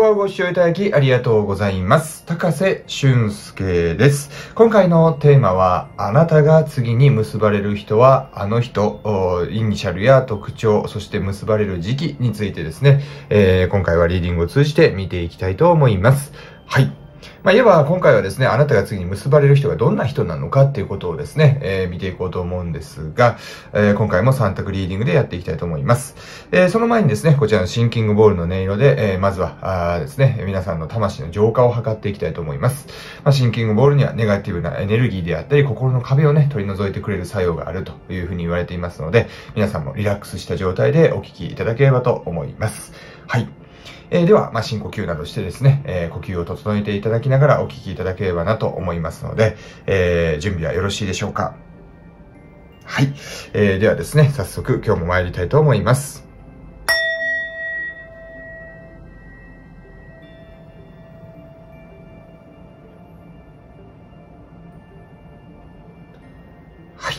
はご視聴いただきありがとうございます。高瀬俊介です。今回のテーマは、あなたが次に結ばれる人はあの人、イニシャルや特徴、そして結ばれる時期についてですね、今回はリーディングを通じて見ていきたいと思います。はい。いわば今回はですね、あなたが次に結ばれる人がどんな人なのかっていうことをですね、見ていこうと思うんですが、今回も3択リーディングでやっていきたいと思います。その前にですね、こちらのシンキングボールの音色で、まずはですね、皆さんの魂の浄化を図っていきたいと思います。シンキングボールにはネガティブなエネルギーであったり、心の壁をね、取り除いてくれる作用があるというふうに言われていますので、皆さんもリラックスした状態でお聞きいただければと思います。はい。では、深呼吸などしてですね、呼吸を整えていただきながらお聞きいただければなと思いますので、準備はよろしいでしょうか。はい。ではですね、早速今日も参りたいと思います。はい。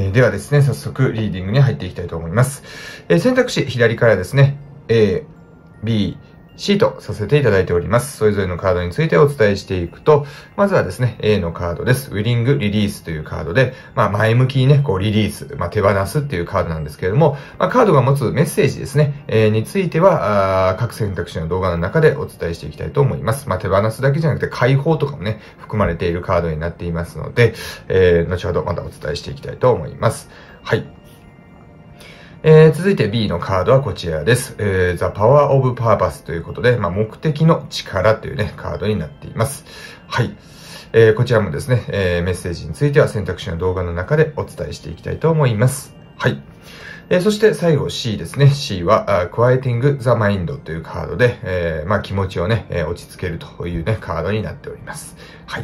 ではですね、早速リーディングに入っていきたいと思います。選択肢左からですね、A、B、C とさせていただいております。それぞれのカードについてお伝えしていくと、まずはですね、A のカードです。ウィリング・リリースというカードで、前向きにね、リリース、手放すっていうカードなんですけれども、カードが持つメッセージですね、については、各選択肢の動画の中でお伝えしていきたいと思います。手放すだけじゃなくて、解放とかもね、含まれているカードになっていますので、後ほどまたお伝えしていきたいと思います。はい。続いて B のカードはこちらです。The Power of Purpose ということで、目的の力というね、カードになっています。はい。こちらもですね、メッセージについては選択肢の動画の中でお伝えしていきたいと思います。はい。そして最後 C ですね。C は、Quieting the Mind というカードで、気持ちをね、落ち着けるというね、カードになっております。はい。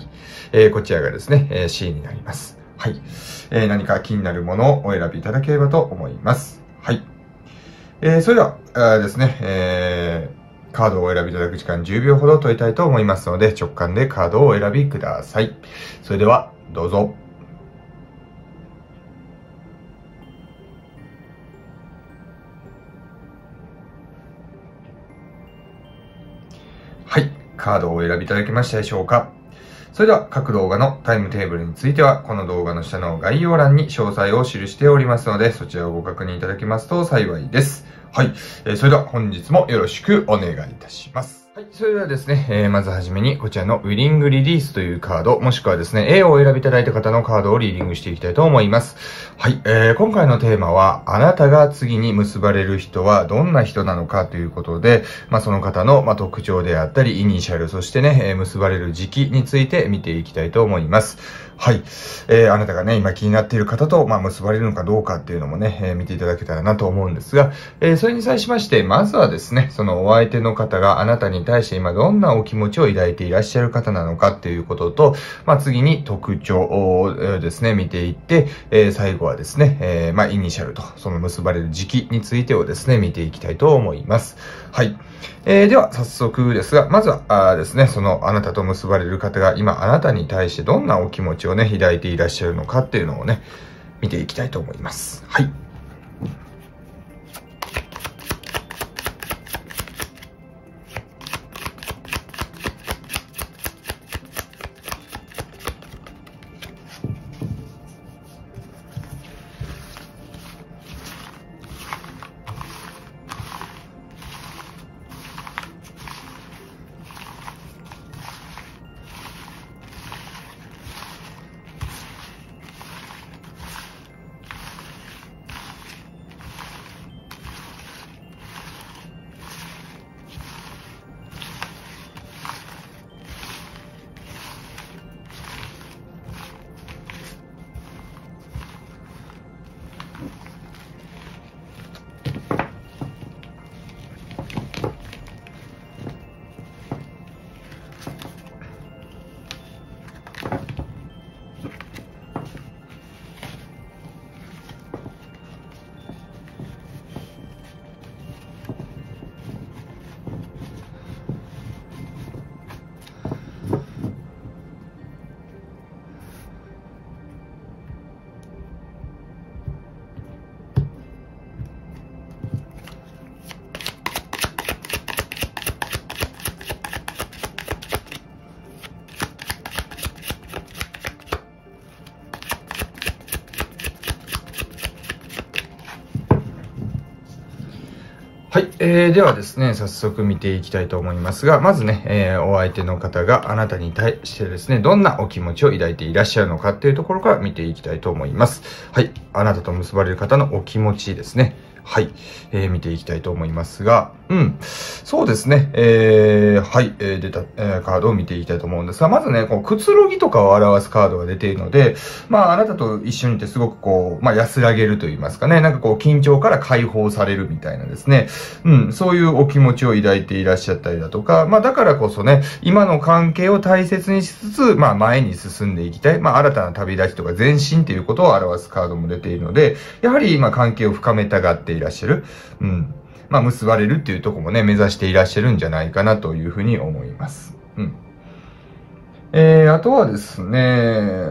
こちらがですね、C になります。はい。何か気になるものをお選びいただければと思います。はい。それでは、ですね、カードをお選びいただく時間10秒ほど取りたいと思いますので、直感でカードをお選びください。それでは、どうぞ。はい。カードをお選びいただけましたでしょうか。それでは各動画のタイムテーブルについては、この動画の下の概要欄に詳細を記しておりますので、そちらをご確認いただけますと幸いです。はい。それでは本日もよろしくお願いいたします。はい。それではですね、まずはじめにこちらのウィリングリリースというカード、もしくはですね、A をお選びいただいた方のカードをリーディングしていきたいと思います。はい。今回のテーマは、あなたが次に結ばれる人はどんな人なのかということで、その方の、特徴であったり、イニシャル、そしてね、結ばれる時期について見ていきたいと思います。はい。あなたがね、今気になっている方と、結ばれるのかどうかっていうのもね、見ていただけたらなと思うんですが、それに際しまして、まずはですね、そのお相手の方があなたに対して今どんなお気持ちを抱いていらっしゃる方なのかっていうことと、次に特徴をですね、見ていって、最後はですね、イニシャルと、その結ばれる時期についてをですね、見ていきたいと思います。はい。では、早速ですが、まずはですね、そのあなたと結ばれる方が今あなたに対してどんなお気持ちをね、抱いていらっしゃるのかっていうのをね、見ていきたいと思います。はい。 ではですね、早速見ていきたいと思いますが、まずね、お相手の方があなたに対してですね、どんなお気持ちを抱いていらっしゃるのかっていうところから見ていきたいと思います。はい。あなたと結ばれる方のお気持ちですね。はい。見ていきたいと思いますが、そうですね。はい。出た、カードを見ていきたいと思うんですが、まずね、こう、くつろぎとかを表すカードが出ているので、まあ、あなたと一緒にいてすごくこう、まあ、安らげると言いますかね、なんかこう、緊張から解放されるみたいなですね、そういうお気持ちを抱いていらっしゃったりだとか、まあ、だからこそね、今の関係を大切にしつつ、まあ、前に進んでいきたい、まあ、新たな旅立ちとか前進ということを表すカードも出ているので、やはり今関係を深めたがっていらっしゃる。まあ、結ばれるっていうところもね、目指していらっしゃるんじゃないかなというふうに思います。あとはですね、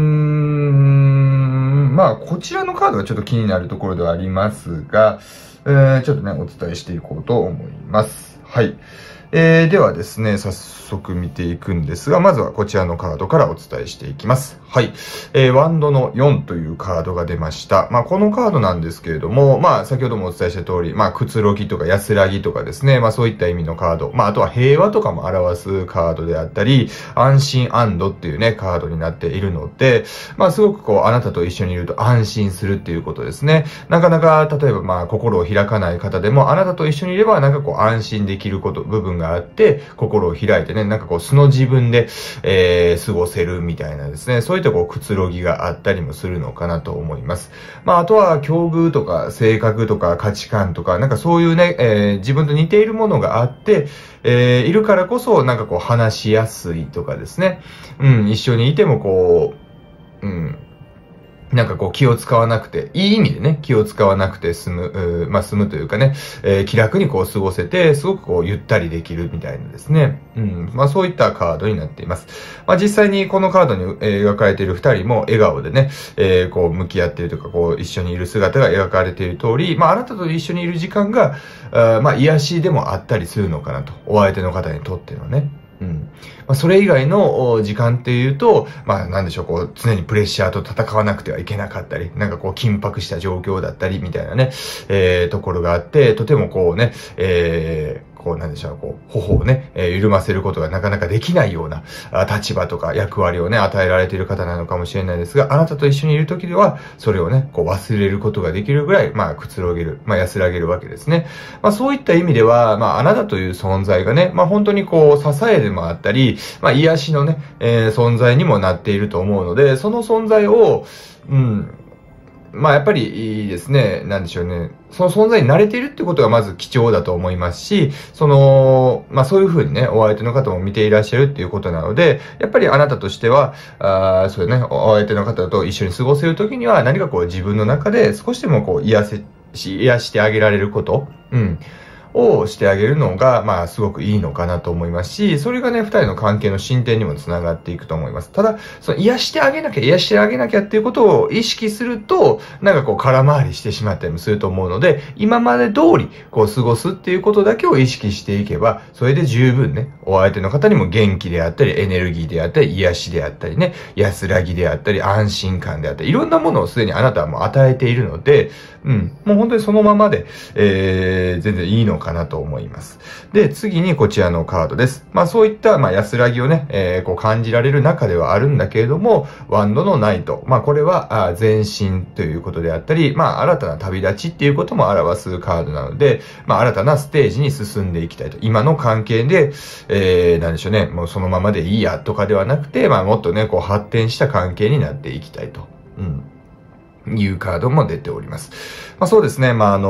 まあ、こちらのカードがちょっと気になるところではありますが、ちょっとね、お伝えしていこうと思います。はい。ではですね、早速見ていくんですが、まずはこちらのカードからお伝えしていきます。はい。ワンドの4というカードが出ました。まあ、このカードなんですけれども、まあ、先ほどもお伝えした通り、まあ、くつろぎとか安らぎとかですね、まあ、そういった意味のカード、まあ、あとは平和とかも表すカードであったり、安心安堵っていうね、カードになっているので、まあ、すごくこう、あなたと一緒にいると安心するっていうことですね。なかなか、例えばまあ、心を開かない方でも、あなたと一緒にいれば、なんかこう、安心できること、部分があって、心を開いてね、なんかこう、素の自分で、過ごせるみたいなですね、そういったこう、くつろぎがあったりもするのかなと思います。まあ、あとは、境遇とか、性格とか、価値観とか、なんかそういうね、自分と似ているものがあって、いるからこそ、なんかこう、話しやすいとかですね、一緒にいてもこう、なんかこう気を使わなくて、いい意味でね、気を使わなくて済む、まあ済むというかね、気楽にこう過ごせて、すごくこうゆったりできるみたいなですね。まあそういったカードになっています。まあ実際にこのカードに描かれている二人も笑顔でね、こう向き合っているとか、こう一緒にいる姿が描かれている通り、まああなたと一緒にいる時間が、まあ癒しでもあったりするのかなと。お相手の方にとってのね。まあ、それ以外の時間っていうと、まあなんでしょう、こう常にプレッシャーと戦わなくてはいけなかったり、なんかこう緊迫した状況だったりみたいなね、ところがあって、とてもこうね、こうなんでしょう、こう、頬をね、緩ませることがなかなかできないような立場とか役割をね、与えられている方なのかもしれないですが、あなたと一緒にいる時では、それをね、こう忘れることができるぐらい、まあくつろげる、まあ安らげるわけですね。まあそういった意味では、まああなたという存在がね、まあ本当にこう支えでもあったり、まあ癒しのね、存在にもなっていると思うので、その存在を、まあやっぱりいいですね。なんでしょうね。その存在に慣れているってことがまず貴重だと思いますし、まあそういうふうにね、お相手の方も見ていらっしゃるっていうことなので、やっぱりあなたとしては、そうね、お相手の方と一緒に過ごせるときには何かこう自分の中で少しでもこう癒してあげられること、をしてあげるのが、まあ、すごくいいのかなと思いますし、それがね、二人の関係の進展にもつながっていくと思います。ただ、その癒してあげなきゃっていうことを意識すると、なんかこう、空回りしてしまったりもすると思うので、今まで通り、こう、過ごすっていうことだけを意識していけば、それで十分ね、お相手の方にも元気であったり、エネルギーであったり、癒しであったりね、安らぎであったり、安心感であったり、いろんなものをすでにあなたはもう与えているので、もう本当にそのままで、全然いいのかなと思います。で、次にこちらのカードです。まあそういった、まあ安らぎをね、こう感じられる中ではあるんだけれども、ワンドのナイト。まあこれは、前進ということであったり、まあ新たな旅立ちっていうことも表すカードなので、まあ新たなステージに進んでいきたいと。今の関係で、なんでしょうね、もうそのままでいいやとかではなくて、まあもっとね、こう発展した関係になっていきたいと。いうカードも出ております。まあそうですね、まあ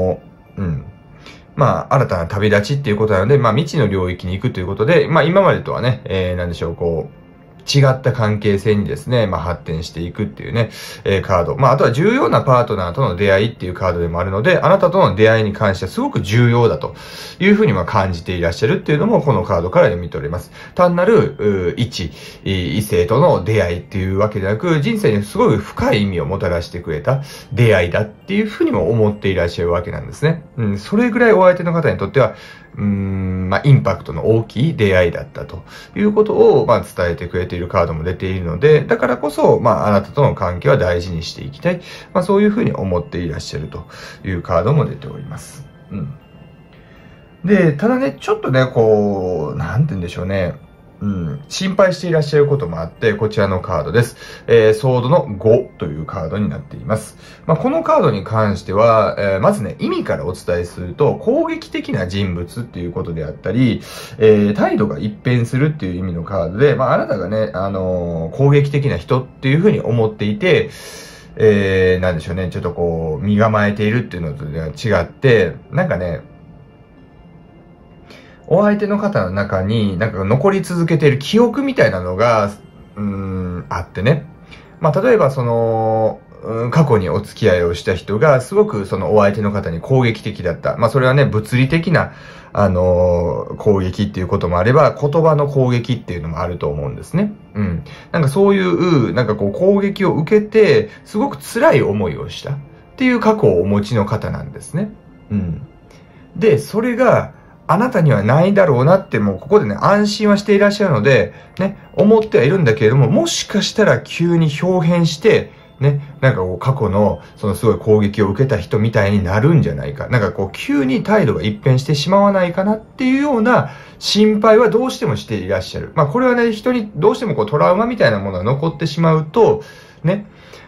まあ新たな旅立ちっていうことなので、まあ未知の領域に行くということで、まあ今までとはね、なんでしょう、こう、違った関係性にですね、まあ発展していくっていうね、カード。まああとは重要なパートナーとの出会いっていうカードでもあるので、あなたとの出会いに関してはすごく重要だというふうにまあ感じていらっしゃるっていうのもこのカードから読み取れます。単なる、異性との出会いっていうわけでなく、人生にすごい深い意味をもたらしてくれた出会いだっていうふうにも思っていらっしゃるわけなんですね。それぐらいお相手の方にとっては、まあ、インパクトの大きい出会いだったということを、まあ、伝えてくれているカードも出ているので、だからこそ、まあ、あなたとの関係は大事にしていきたい。まあ、そういうふうに思っていらっしゃるというカードも出ております。 で、ただね、ちょっとね、こう、なんて言うんでしょうね。心配していらっしゃることもあって、こちらのカードです。ソードの5というカードになっています。このカードに関しては、まずね、意味からお伝えすると、攻撃的な人物っていうことであったり、態度が一変するっていう意味のカードで、あなたがね、攻撃的な人っていうふうに思っていて、なんでしょうね、ちょっとこう、身構えているっていうのとは違って、なんかね、お相手の方の中になんか残り続けている記憶みたいなのが、あってね。例えば過去にお付き合いをした人がすごくそのお相手の方に攻撃的だった。それはね、物理的な、攻撃っていうこともあれば、言葉の攻撃っていうのもあると思うんですね。なんかそういう、なんかこう攻撃を受けて、すごく辛い思いをしたっていう過去をお持ちの方なんですね。で、それが、あなたにはないだろうなって、もうここでね、安心はしていらっしゃるので、ね、思ってはいるんだけれども、もしかしたら急に表変して、ね、なんかこう過去のそのすごい攻撃を受けた人みたいになるんじゃないか。なんかこう急に態度が一変してしまわないかなっていうような心配はどうしてもしていらっしゃる。これはね、人にどうしてもこうトラウマみたいなものが残ってしまうと、ね、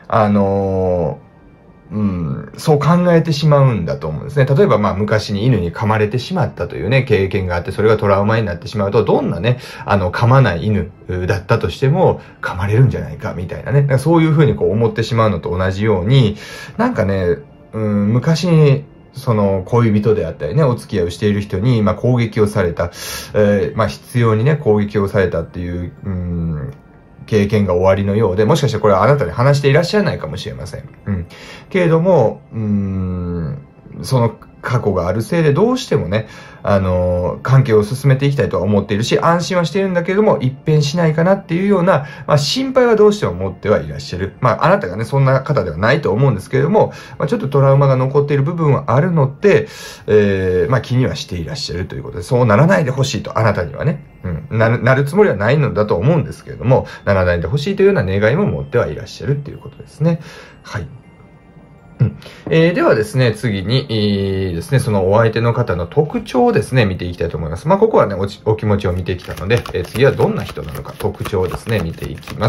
そう考えてしまうんだと思うんですね。例えば昔に犬に噛まれてしまったというね、経験があって、それがトラウマになってしまうと、どんなね、噛まない犬だったとしても、噛まれるんじゃないか、みたいなね。だからそういうふうにこう思ってしまうのと同じように、なんかね、昔に、その恋人であったりね、お付き合いをしている人に、攻撃をされた、必要にね、攻撃をされたっていう、経験が終わりのようで、もしかしてこれはあなたに話していらっしゃらないかもしれません。けれども、その過去があるせいでどうしてもね、関係を進めていきたいとは思っているし、安心はしているんだけれども、一変しないかなっていうような、心配はどうしても持ってはいらっしゃる。あなたがね、そんな方ではないと思うんですけれども、ちょっとトラウマが残っている部分はあるので、気にはしていらっしゃるということで、そうならないでほしいと、あなたにはね、なるつもりはないのだと思うんですけれども、ならないでほしいというような願いも持ってはいらっしゃるっていうことですね。はい。ではですね、次に、ですね、そのお相手の方の特徴をですね、見ていきたいと思います。ここはね、お気持ちを見てきたので、次はどんな人なのか、特徴をですね、見ていきます。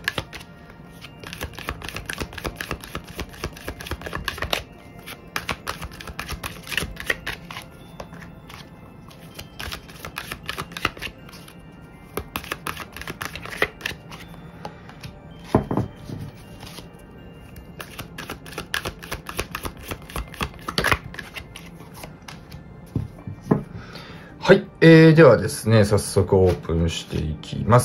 はい。ではですね、早速オープンしていきます。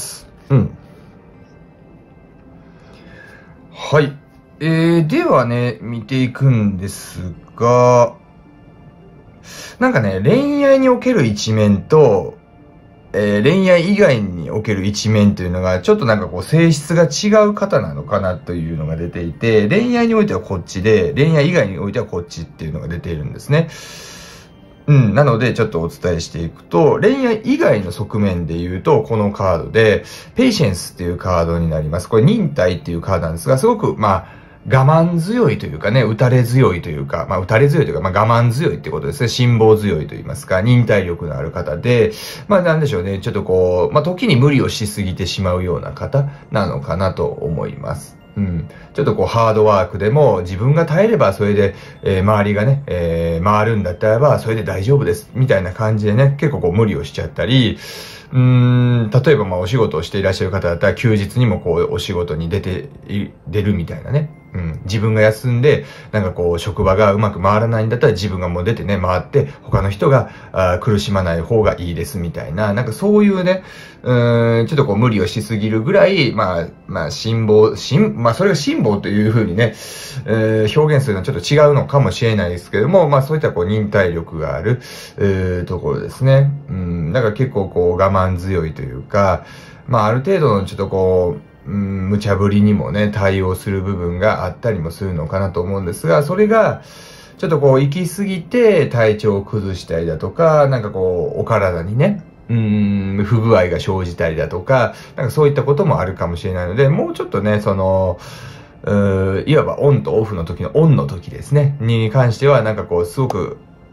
はい。ではね、見ていくんですが、なんかね、恋愛における一面と、恋愛以外における一面というのが、ちょっとなんかこう性質が違う方なのかなというのが出ていて、恋愛においてはこっちで、恋愛以外においてはこっちっていうのが出ているんですね。なので、ちょっとお伝えしていくと、恋愛以外の側面で言うと、このカードで、ペイシェンスっていうカードになります。これ、忍耐っていうカードなんですが、すごく、我慢強いというかね、打たれ強いというか、打たれ強いというか、我慢強いってことですね。辛抱強いと言いますか、忍耐力のある方で、なんでしょうね、ちょっとこう、時に無理をしすぎてしまうような方なのかなと思います。ちょっとこうハードワークでも自分が耐えればそれで、周りがね、回るんだったらばそれで大丈夫ですみたいな感じでね、結構こう無理をしちゃったり、例えばお仕事をしていらっしゃる方だったら休日にもこうお仕事に出るみたいなね。自分が休んで、なんかこう職場がうまく回らないんだったら自分がもう出てね、回って他の人が苦しまない方がいいですみたいな、なんかそういうね、ちょっとこう無理をしすぎるぐらい、辛抱、それが辛抱というふうにね、表現するのはちょっと違うのかもしれないですけども、そういったこう忍耐力がある、ところですね。だから結構こう我慢強いというか、ある程度のちょっとこう、無茶ぶりにもね、対応する部分があったりもするのかなと思うんですが、それが、ちょっとこう、行き過ぎて体調を崩したりだとか、なんかこう、お体にね、不具合が生じたりだとか、なんかそういったこともあるかもしれないので、もうちょっとね、いわばオンとオフの時のオンの時ですね、に関しては、なんかこう、すごく、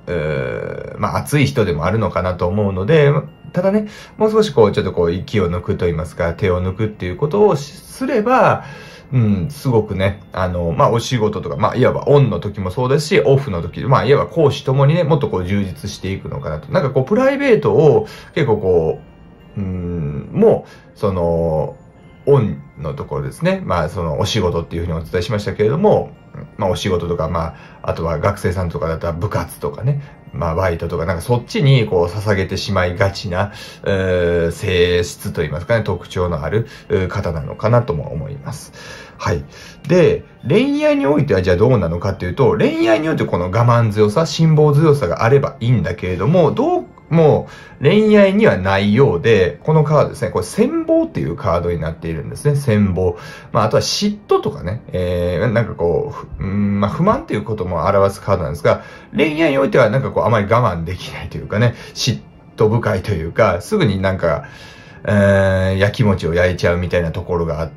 まあ熱い人でもあるのかなと思うので、ただね、もう少しこう、ちょっとこう、息を抜くと言いますか、手を抜くっていうことをすれば、すごくね、まあ、お仕事とか、まあ、いわばオンの時もそうですし、オフの時、まあ、いわば講師ともにね、もっとこう、充実していくのかなと。なんかこう、プライベートを結構こう、もう、その、オンのところですね。まあ、その、お仕事っていうふうにお伝えしましたけれども、まあ、お仕事とか、まあ、あとは学生さんとかだったら部活とかね、まあ、バイトとか、なんかそっちにこう、捧げてしまいがちな、性質といいますかね、特徴のある方なのかなとも思います。はい。で、恋愛においてはじゃあどうなのかっていうと、恋愛においてこの我慢強さ、辛抱強さがあればいいんだけれども、どうも恋愛にはないようで、このカードですね、これ羨望っていうカードになっているんですね。羨望。まあ、あとは嫉妬とかね、なんかこう、まあ、不満っていうことも表すカードなんですが、恋愛においてはなんかこう、あまり我慢できないというかね、嫉妬深いというか、すぐになんか、やきもちを焼いちゃうみたいなところがあって、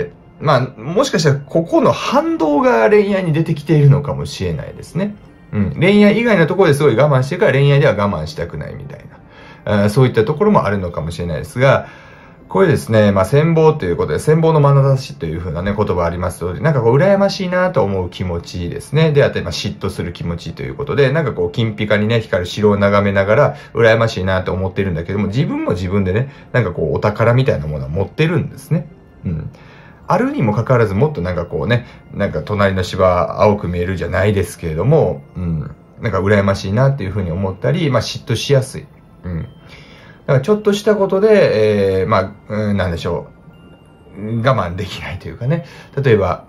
まあ、もしかしたらここの反動が恋愛に出てきているのかもしれないですね。恋愛以外のところですごい我慢してるから恋愛では我慢したくないみたいな、そういったところもあるのかもしれないですが、これですね、まあ、羨望ということで、羨望の眼差しというふうなね、言葉ありますので、なんかこう、羨ましいなと思う気持ちですね。であったり、まあ、嫉妬する気持ちということで、なんかこう、金ピカにね、光る城を眺めながら、羨ましいなと思ってるんだけども、自分も自分でね、なんかこう、お宝みたいなものを持ってるんですね。あるにもかかわらず、もっとなんかこうね、なんか隣の芝青く見えるじゃないですけれども、なんか羨ましいなっていうふうに思ったり、まあ、嫉妬しやすい。だからちょっとしたことで、まあ、なんでしょう。我慢できないというかね。例えば、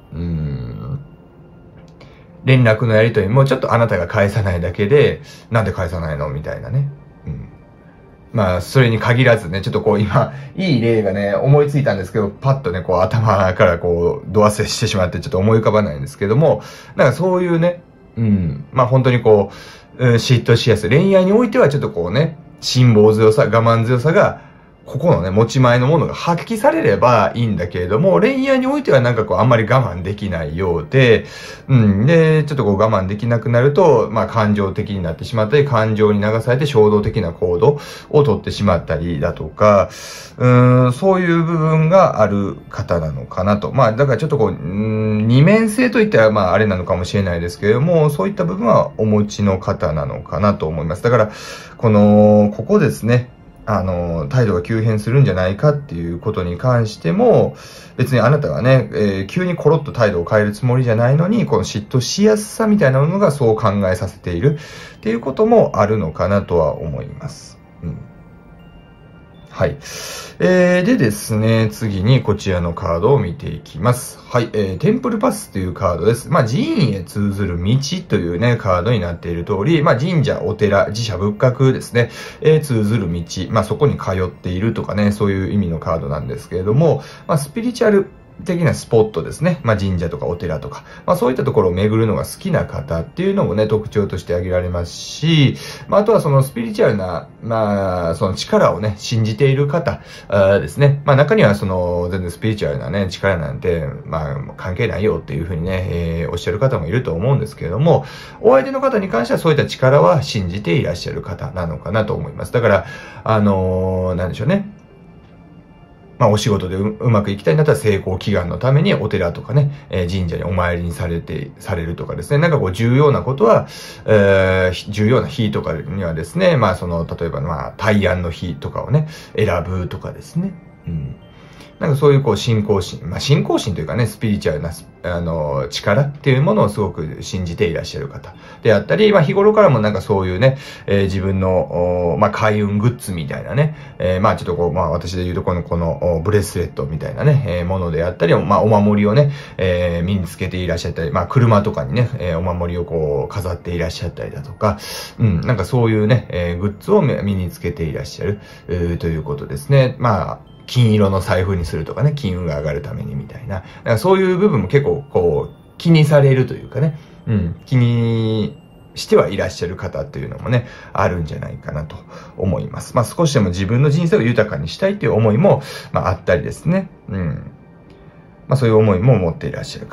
連絡のやりとりもちょっとあなたが返さないだけで、なんで返さないのみたいなね。まあ、それに限らずね、ちょっとこう今、いい例がね、思いついたんですけど、パッとね、こう頭からこう、度忘れしてしまってちょっと思い浮かばないんですけども、なんかそういうね、まあ本当にこう、嫉妬しやすい。恋愛においてはちょっとこうね、辛抱強さ、我慢強さが、ここのね、持ち前のものが発揮されればいいんだけれども、恋愛においてはなんかこう、あんまり我慢できないようで、で、ちょっとこう我慢できなくなると、まあ感情的になってしまったり、感情に流されて衝動的な行動を取ってしまったりだとか、そういう部分がある方なのかなと。まあ、だからちょっとこう、二面性といったらまああれなのかもしれないですけれども、そういった部分はお持ちの方なのかなと思います。だから、ここですね。態度が急変するんじゃないかっていうことに関しても、別にあなたがね、急にコロッと態度を変えるつもりじゃないのに、この嫉妬しやすさみたいなものがそう考えさせているっていうこともあるのかなとは思います。はい。でですね、次にこちらのカードを見ていきます。はい。テンプルパスというカードです。まあ、寺院へ通ずる道というね、カードになっている通り、まあ、神社、お寺、寺社仏閣ですね、通ずる道、まあ、そこに通っているとかね、そういう意味のカードなんですけれども、まあ、スピリチュアル的なスポットですね。まあ、神社とかお寺とか、まあ、そういったところを巡るのが好きな方っていうのもね、特徴として挙げられますし、まあ、あとはそのスピリチュアルな、まあ、その力をね、信じている方ですね。まあ、中にはその、全然スピリチュアルなね、力なんて、まあ、関係ないよっていうふうにね、おっしゃる方もいると思うんですけれども、お相手の方に関してはそういった力は信じていらっしゃる方なのかなと思います。だから、なんでしょうね。まあ、お仕事でうまくいきたいんだったら成功祈願のためにお寺とかね、神社にお参りにされるとかですね。なんかこう重要なことは、重要な日とかにはですね、まあ例えばまあ、大安の日とかをね、選ぶとかですね。なんかそういうこう信仰心、まあ信仰心というかね、スピリチュアルな、力っていうものをすごく信じていらっしゃる方であったり、まあ日頃からもなんかそういうね、自分の、まあ開運グッズみたいなね、まあちょっとこう、まあ私で言うとこのブレスレットみたいなね、ものであったり、まあお守りをね、身につけていらっしゃったり、まあ車とかにね、お守りをこう飾っていらっしゃったりだとか、なんかそういうね、グッズを身につけていらっしゃる、ということですね。まあ金色の財布にするとかね、金運が上がるためにみたいな。だからそういう部分も結構こう、気にされるというかね、気にしてはいらっしゃる方っていうのもね、あるんじゃないかなと思います。まあ少しでも自分の人生を豊かにしたいという思いも、まああったりですね。まあそういう思いも持っていらっしゃる方。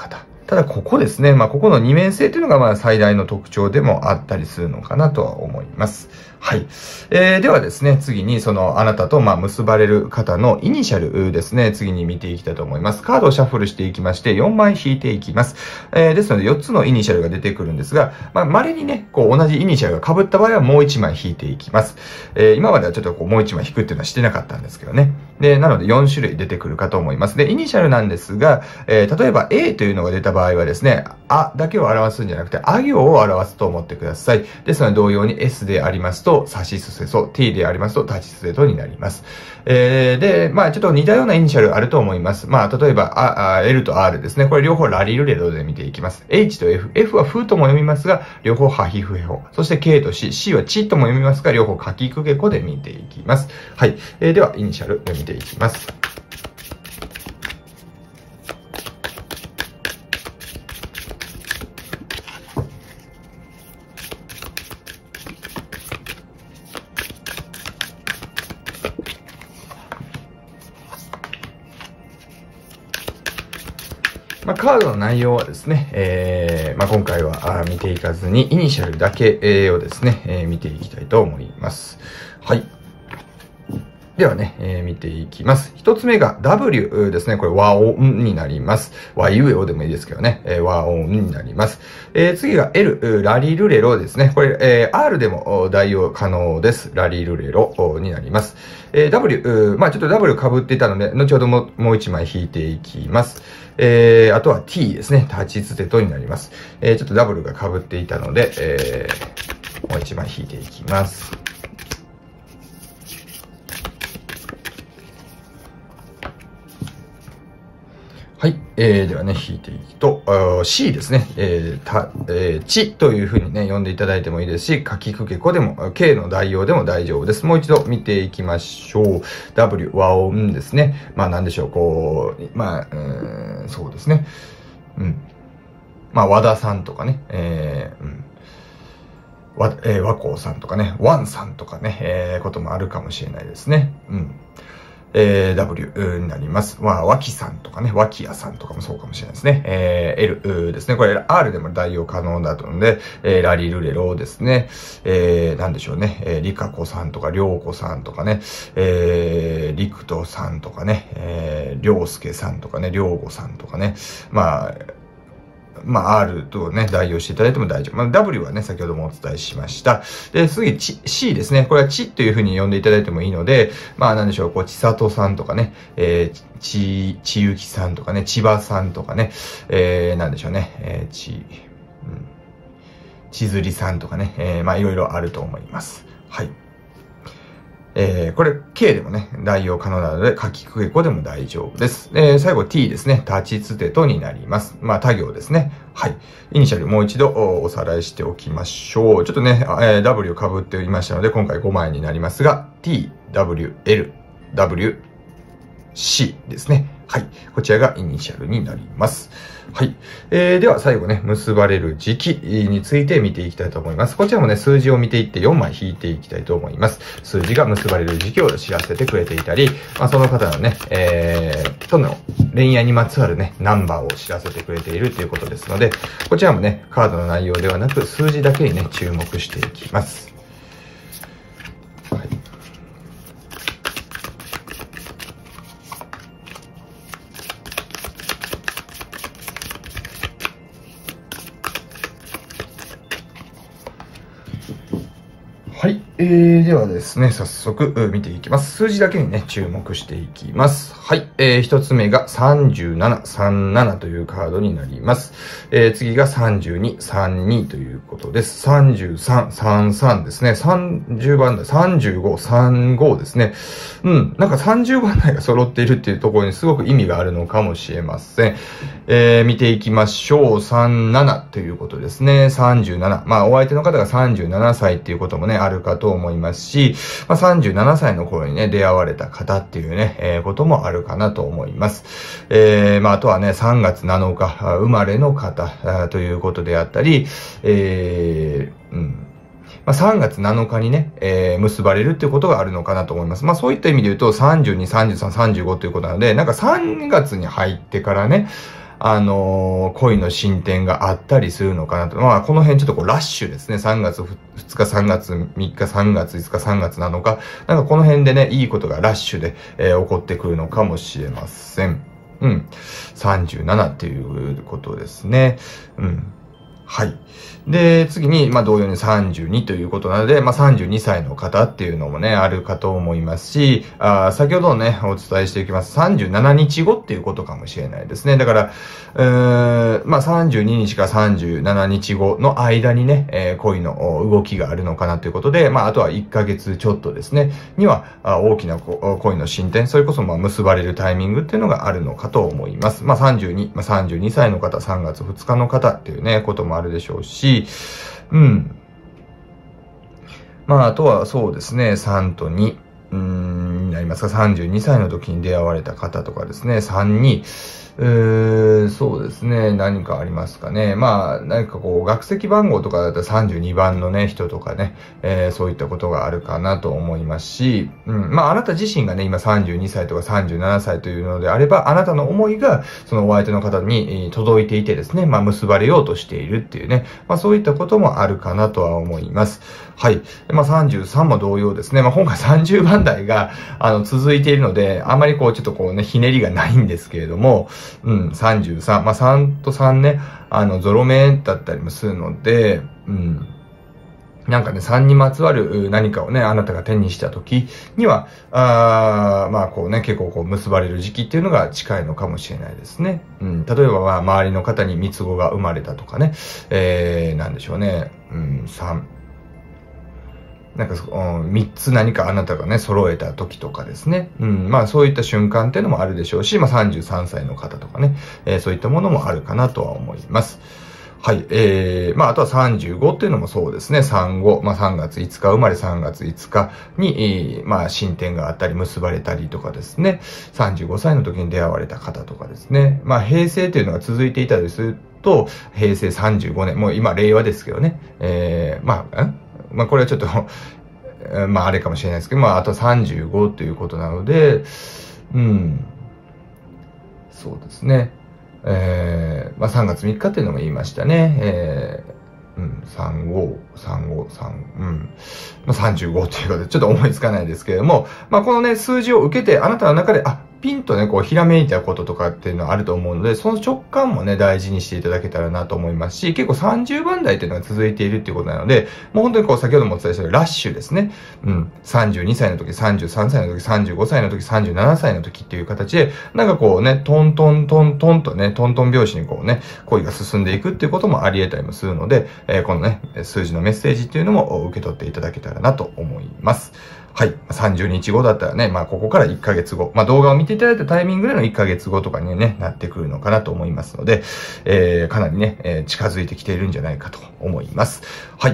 ただここですね、ここの二面性というのが最大の特徴でもあったりするのかなとは思います。はい。ではですね、次にあなたと結ばれる方のイニシャルですね、次に見ていきたいと思います。カードをシャッフルしていきまして、4枚引いていきます。ですので、4つのイニシャルが出てくるんですが、稀にね、同じイニシャルが被った場合はもう1枚引いていきます。今まではちょっともう1枚引くっていうのはしてなかったんですけどね。で、なので4種類出てくるかと思います。で、イニシャルなんですが、例えば A というのが出た場合はですね、あだけを表すんじゃなくて、あ行を表すと思ってください。ですので、同様に S でありますと、さしすせそ、T でありますと、立ちすせとになります。で、ちょっと似たようなイニシャルあると思います。例えば、L と R ですね。これ両方ラリルレロで見ていきます。H と F。F はフとも読みますが、両方ハヒフヘホ。そして K と C。C はチとも読みますが、両方カキクゲコで見ていきます。はい。では、イニシャルで見ていきます。カードの内容はですね、今回は見ていかずに、イニシャルだけをですね、見ていきたいと思います。はい。ではね、見ていきます。一つ目が W ですね。これ和音になります。和ゆえおでもいいですけどね。和音になります。次が L、ラリルレロですね。これ、R でも代用可能です。ラリルレロになります。W、ちょっと W 被っていたので、後ほどもう一枚引いていきます。あとは T ですね。立ちつてとになります。ちょっと W が被っていたので、もう一枚引いていきます。はい。ではね、引いていくと、C ですね。ちという風にね、読んでいただいてもいいですし、かきくけこでも、K の代用でも大丈夫です。もう一度見ていきましょう。W、和音ですね。なんでしょう、そうですね。和田さんとかね、和光さんとかね、ワンさんとかね、こともあるかもしれないですね。W になります。わきさんとかね、わきやさんとかもそうかもしれないですね。L ですね。これ R でも代用可能だとので、ラリルレロですね。なんでしょうね。りかこさんとか、りょうこさんとかね、りくとさんとかね、りょうすけさんとかね、りょうごさんとかね。R とね、代用していただいても大丈夫。W はね、先ほどもお伝えしました。で、次、C ですね。これはちというふうに呼んでいただいてもいいので、なんでしょう、ちさとさんとかね、ちゆきさんとかね、ちばさんとかね、なんでしょうね、ちづりさんとかね、いろいろあると思います。はい。これ、K でもね、代用可能なので、かきくけこでも大丈夫です。最後 T ですね。立ちつてとになります。他行ですね。はい。イニシャルもう一度おさらいしておきましょう。ちょっとね、W 被っていましたので、今回5枚になりますが、T、W、L、W、C ですね。はい。こちらがイニシャルになります。はい。では最後ね、結ばれる時期について見ていきたいと思います。こちらもね、数字を見ていって4枚引いていきたいと思います。数字が結ばれる時期を知らせてくれていたり、その方のね、との恋愛にまつわるね、ナンバーを知らせてくれているということですので、こちらもね、カードの内容ではなく、数字だけにね、注目していきます。はい。はい。ではですね、早速見ていきます。数字だけにね、注目していきます。はい。一つ目が37、37というカードになります。次が32、32ということです。33、33ですね。30番台、35、35ですね。なんか30番台が揃っているっていうところにすごく意味があるのかもしれません。見ていきましょう。37ということですね。37。お相手の方が37歳っていうこともね、あるかと思いますし、37歳の頃にね、出会われた方っていうね、こともあるかなと思います。あとはね、3月7日生まれの方ということであったり、3月7日にね、結ばれるっていうことがあるのかなと思います。そういった意味で言うと、32、33、35ということなので、なんか3月に入ってからね、 恋の進展があったりするのかなと。まあ、この辺ちょっとこう、ラッシュですね。3月2日、3月3日、3月5日、3月7日。なんかこの辺でね、いいことがラッシュで、起こってくるのかもしれません。うん。37っていうことですね。うん。はい。で、次に、まあ、同様に32ということなので、まあ、32歳の方っていうのもね、あるかと思いますし、先ほどね、お伝えしていきます。37日後っていうことかもしれないですね。だから、まあ、32日か37日後の間にね、恋の動きがあるのかなということで、まあ、あとは1ヶ月ちょっとですね、には、大きな恋の進展、それこそ、まあ、結ばれるタイミングっていうのがあるのかと思います。まあ、32歳の方、3月2日の方っていうね、こともあるでしょうし、うん。まあ、あとはそうですね、3と2、になりますが、32歳の時に出会われた方とかですね、3に、そうですね。何かありますかね。まあ、何かこう、学籍番号とかだったら32番のね、人とかね、そういったことがあるかなと思いますし、うん。まあ、あなた自身がね、今32歳とか37歳というのであれば、あなたの思いが、そのお相手の方に届いていてですね、まあ、結ばれようとしているっていうね、まあ、そういったこともあるかなとは思います。はい。まあ、33も同様ですね。まあ、今回30番台が、続いているので、あんまりこう、ちょっとこうね、ひねりがないんですけれども、うん、33。まあ、3と3ね、ゾロ目だったりもするので、うん。なんかね、3にまつわる何かをね、あなたが手にした時には、まあこうね、結構こう結ばれる時期っていうのが近いのかもしれないですね。うん。例えばまあ周りの方に三つ子が生まれたとかね、なんでしょうね、うん、3。なんか3つ何かあなたがね、揃えた時とかですね。うん。まあそういった瞬間っていうのもあるでしょうし、まあ33歳の方とかね、そういったものもあるかなとは思います。はい。まあ、あとは35っていうのもそうですね。35。まあ、3月5日生まれ3月5日に、まあ、進展があったり、結ばれたりとかですね。35歳の時に出会われた方とかですね。まあ、平成っていうのが続いていたりすると、平成35年、もう今、令和ですけどね。まあ、これはちょっとまあ、あれかもしれないですけど、まあ、あと35ということなので、うん。そうですね。まあ、3月3日っていうのも言いましたね。35、35、3、まあ、35ということで、ちょっと思いつかないですけれども、まあ、このね、数字を受けて、あなたの中で、ピンとね、こう、ひらめいたこととかっていうのはあると思うので、その直感もね、大事にしていただけたらなと思いますし、結構30番台っていうのが続いているっていうことなので、もう本当にこう、先ほどもお伝えしたようにラッシュですね。うん。32歳の時、33歳の時、35歳の時、37歳の時っていう形で、なんかこうね、トントントントンとね、トントン拍子にこうね、恋が進んでいくっていうこともあり得たりもするので、このね、数字のメッセージっていうのも受け取っていただけたらなと思います。はい。30日後だったらね、まあここから1ヶ月後、まあ動画を見ていただいたタイミングでの1ヶ月後とかにね、なってくるのかなと思いますので、かなりね、近づいてきているんじゃないかと思います。はい。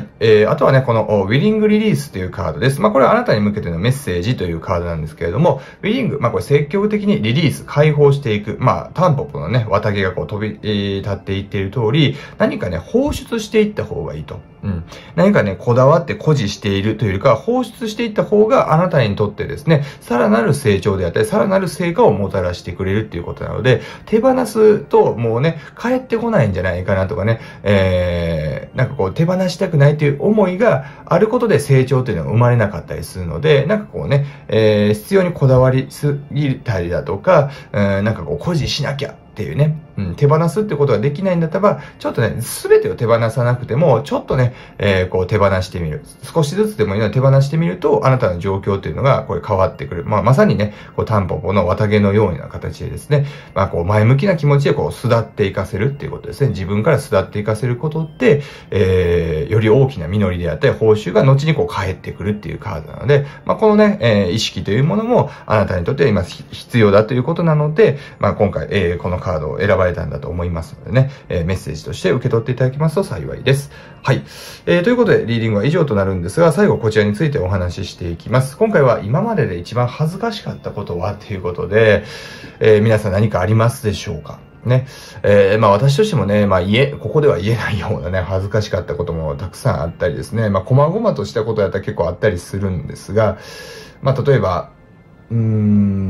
あとはね、このウィリングリリースというカードです。まあこれはあなたに向けてのメッセージというカードなんですけれども、ウィリング、まあこれ積極的にリリース、解放していく、まあタンポポのね、綿毛がこう飛び、立っていっている通り、何かね、放出していった方がいいと。うん。何かね、こだわって誇示しているというよりかは、放出していった方があなたにとってですね、さらなる成長であったり、さらなる成果をもたらしてくれるっていうことなので、手放すともうね、帰ってこないんじゃないかなとかね、なんかこう手放したくないという思いがあることで成長というのが生まれなかったりするので、なんかこうね、必要にこだわりすぎたりだとか、なんかこう誇示しなきゃっていうね、手放すってことができないんだったらば、ちょっとね、すべてを手放さなくても、ちょっとね、こう手放してみる。少しずつでもいいので手放してみると、あなたの状況っていうのが、これ変わってくる。まあ、まさにね、こう、タンポポの綿毛のような形でですね、まあ、こう、前向きな気持ちでこう、巣立っていかせるっていうことですね。自分から巣立っていかせることって、より大きな実りであったり、報酬が後にこう、返ってくるっていうカードなので、まあ、このね、意識というものも、あなたにとっては今、必要だということなので、まあ、今回、このカードを選ばれたんだと思いますのでね、メッセージとして受け取っていただきますと幸いです。はい。ということで、リーディングは以上となるんですが、最後こちらについてお話ししていきます。今回は今までで一番恥ずかしかったことはということで、皆さん何かありますでしょうかね。まあ私としてもね、まあここでは言えないようなね、恥ずかしかったこともたくさんあったりですね、まあ細々としたことやったら結構あったりするんですが、まあ例えば、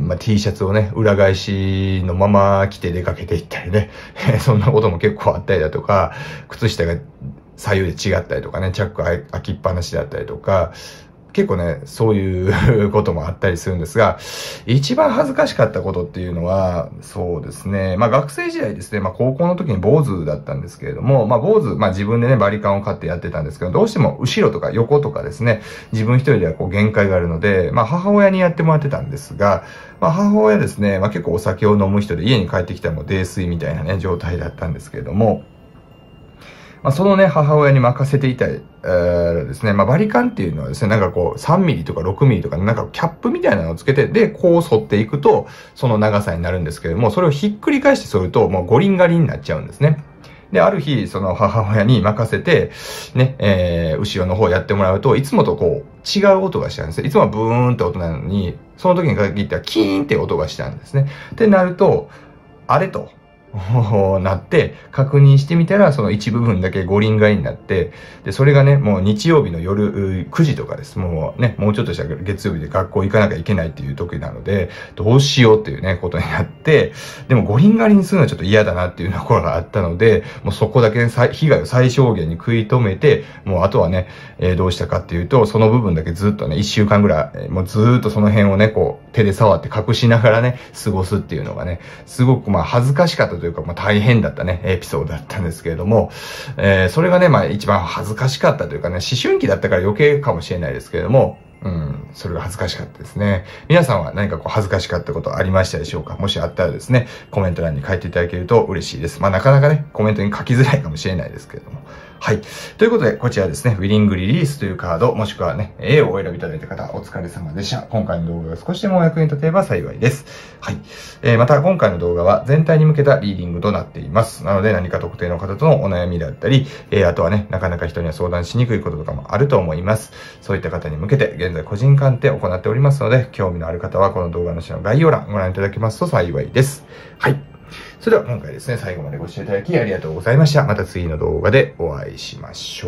T シャツをね、裏返しのまま着て出かけていったりね、そんなことも結構あったりだとか、靴下が左右で違ったりとかね、チャック開きっぱなしだったりとか、結構ね、そういうこともあったりするんですが、一番恥ずかしかったことっていうのは、そうですね、学生時代ですね、高校の時に坊主だったんですけれども、坊主、自分でね、バリカンを買ってやってたんですけど、どうしても後ろとか横とかですね、自分一人では限界があるので、母親にやってもらってたんですが、母親ですね、結構お酒を飲む人で家に帰ってきたらもう泥酔みたいなね、状態だったんですけれども、そのね、母親に任せていたですね、バリカンっていうのはですね、3ミリとか6ミリとか、キャップみたいなのをつけて、で、こう反っていくと、その長さになるんですけれども、それをひっくり返して反ると、もうゴリンガリになっちゃうんですね。で、ある日、その母親に任せて、ね、後ろの方やってもらうと、いつもと違う音がしたんですよ。いつもはブーンって音なのに、その時に限ってはキーンって音がしたんですね。ってなると、あれと。なって、確認してみたら、その一部分だけゴリンガリになって、で、それがね、もう日曜日の夜9時とかです。もうね、もうちょっとしたら月曜日で学校行かなきゃいけないっていう時なので、どうしようっていうね、ことになって、でもゴリンガリにするのはちょっと嫌だなっていうところがあったので、もうそこだけ、ね、被害を最小限に食い止めて、もうあとはね、どうしたかっていうと、その部分だけずっとね、1週間ぐらい、もうずっとその辺をね、手で触って隠しながらね、過ごすっていうのがね、すごく恥ずかしかったというか、大変だったね、エピソードだったんですけれども、それがね、一番恥ずかしかったというかね、思春期だったから余計かもしれないですけれども、それが恥ずかしかったですね。皆さんは何か恥ずかしかったことありましたでしょうか？もしあったらですね、コメント欄に書いていただけると嬉しいです。なかなかね、コメントに書きづらいかもしれないですけれども。はい。ということで、こちらですね、ウィリングリリースというカード、もしくはね、A をお選びいただいた方、お疲れ様でした。今回の動画が少しでもお役に立てれば幸いです。はい。また、今回の動画は全体に向けたリーディングとなっています。なので、何か特定の方とのお悩みだったり、あとはね、なかなか人には相談しにくいこととかもあると思います。そういった方に向けて、現在個人鑑定を行っておりますので、興味のある方は、この動画の下の概要欄ご覧いただけますと幸いです。はい。それでは今回ですね、最後までご視聴いただきありがとうございました。また次の動画でお会いしましょ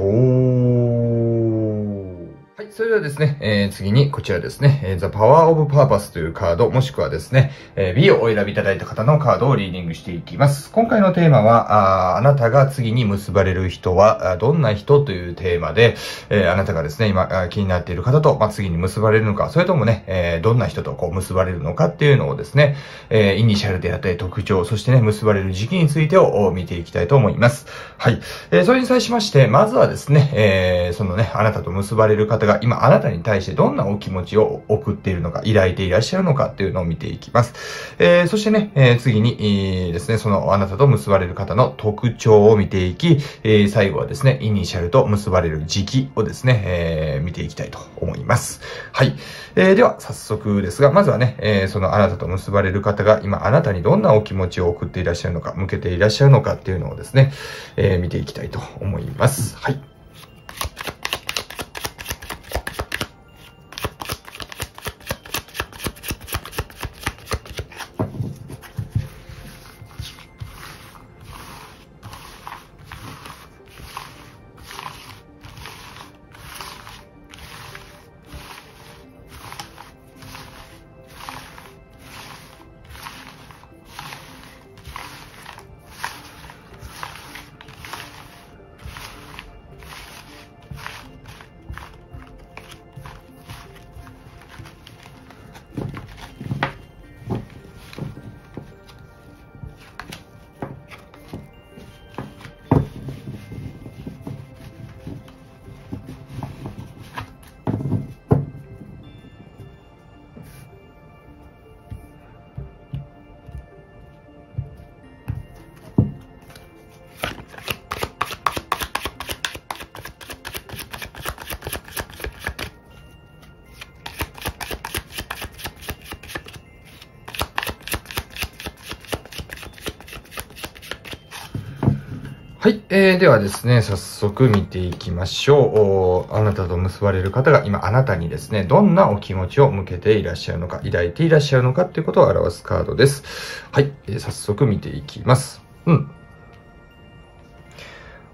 う。はい、それではですね、次にこちらですね、The Power of Purpose というカード、もしくはですね、B をお選びいただいた方のカードをリーディングしていきます。今回のテーマは、あなたが次に結ばれる人はどんな人というテーマで、あなたがですね、今気になっている方と、次に結ばれるのか、それともね、どんな人と結ばれるのかっていうのをですね、イニシャルであったり特徴、そしてね、結ばれる時期についてを見ていきたいと思います。はい。それに際しまして、まずはですね、そのね、あなたと結ばれる方が今あなたに対してどんなお気持ちを送っているのか、抱いていらっしゃるのかっていうのを見ていきます。そしてね、次に、ですね、そのあなたと結ばれる方の特徴を見ていき、最後はですね、イニシャルと結ばれる時期をですね、見ていきたいと思います。はい。では、早速ですが、まずはね、そのあなたと結ばれる方が今あなたにどんなお気持ちを送っていらっしゃるのか、向けていらっしゃるのかっていうのをですね、見ていきたいと思います。はい。はい。ではですね、早速見ていきましょう。あなたと結ばれる方が今あなたにですね、どんなお気持ちを向けていらっしゃるのか、抱いていらっしゃるのかっていうことを表すカードです。はい。早速見ていきます。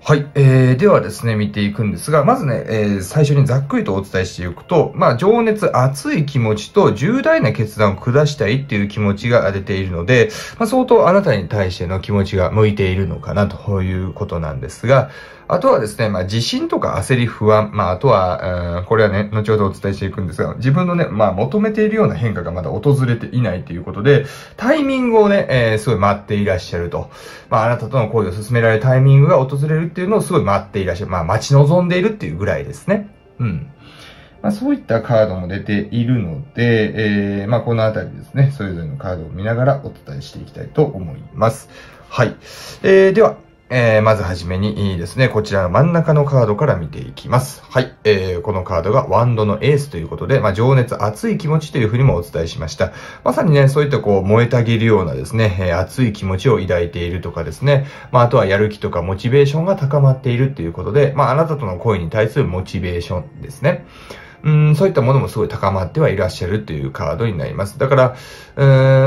はい。ではですね、見ていくんですが、まずね、最初にざっくりとお伝えしていくと、情熱、熱い気持ちと重大な決断を下したいっていう気持ちが出ているので、相当あなたに対しての気持ちが向いているのかなということなんですが、あとはですね、自信とか焦り不安、あとは、これはね、後ほどお伝えしていくんですが、自分のね、求めているような変化がまだ訪れていないということで、タイミングをね、すごい待っていらっしゃると。あなたとの恋を進められるタイミングが訪れるっていうのをすごい待っていらっしゃる。待ち望んでいるっていうぐらいですね。うん。そういったカードも出ているので、このあたりですね、それぞれのカードを見ながらお伝えしていきたいと思います。はい。では、まずはじめにですね、こちらの真ん中のカードから見ていきます。はい。このカードがワンドのエースということで、情熱、熱い気持ちというふうにもお伝えしました。まさにね、そういった燃えたぎるようなですね、熱い気持ちを抱いているとかですね、あとはやる気とかモチベーションが高まっているっていうことで、あなたとの恋に対するモチベーションですね。そういったものもすごい高まってはいらっしゃるというカードになります。だから、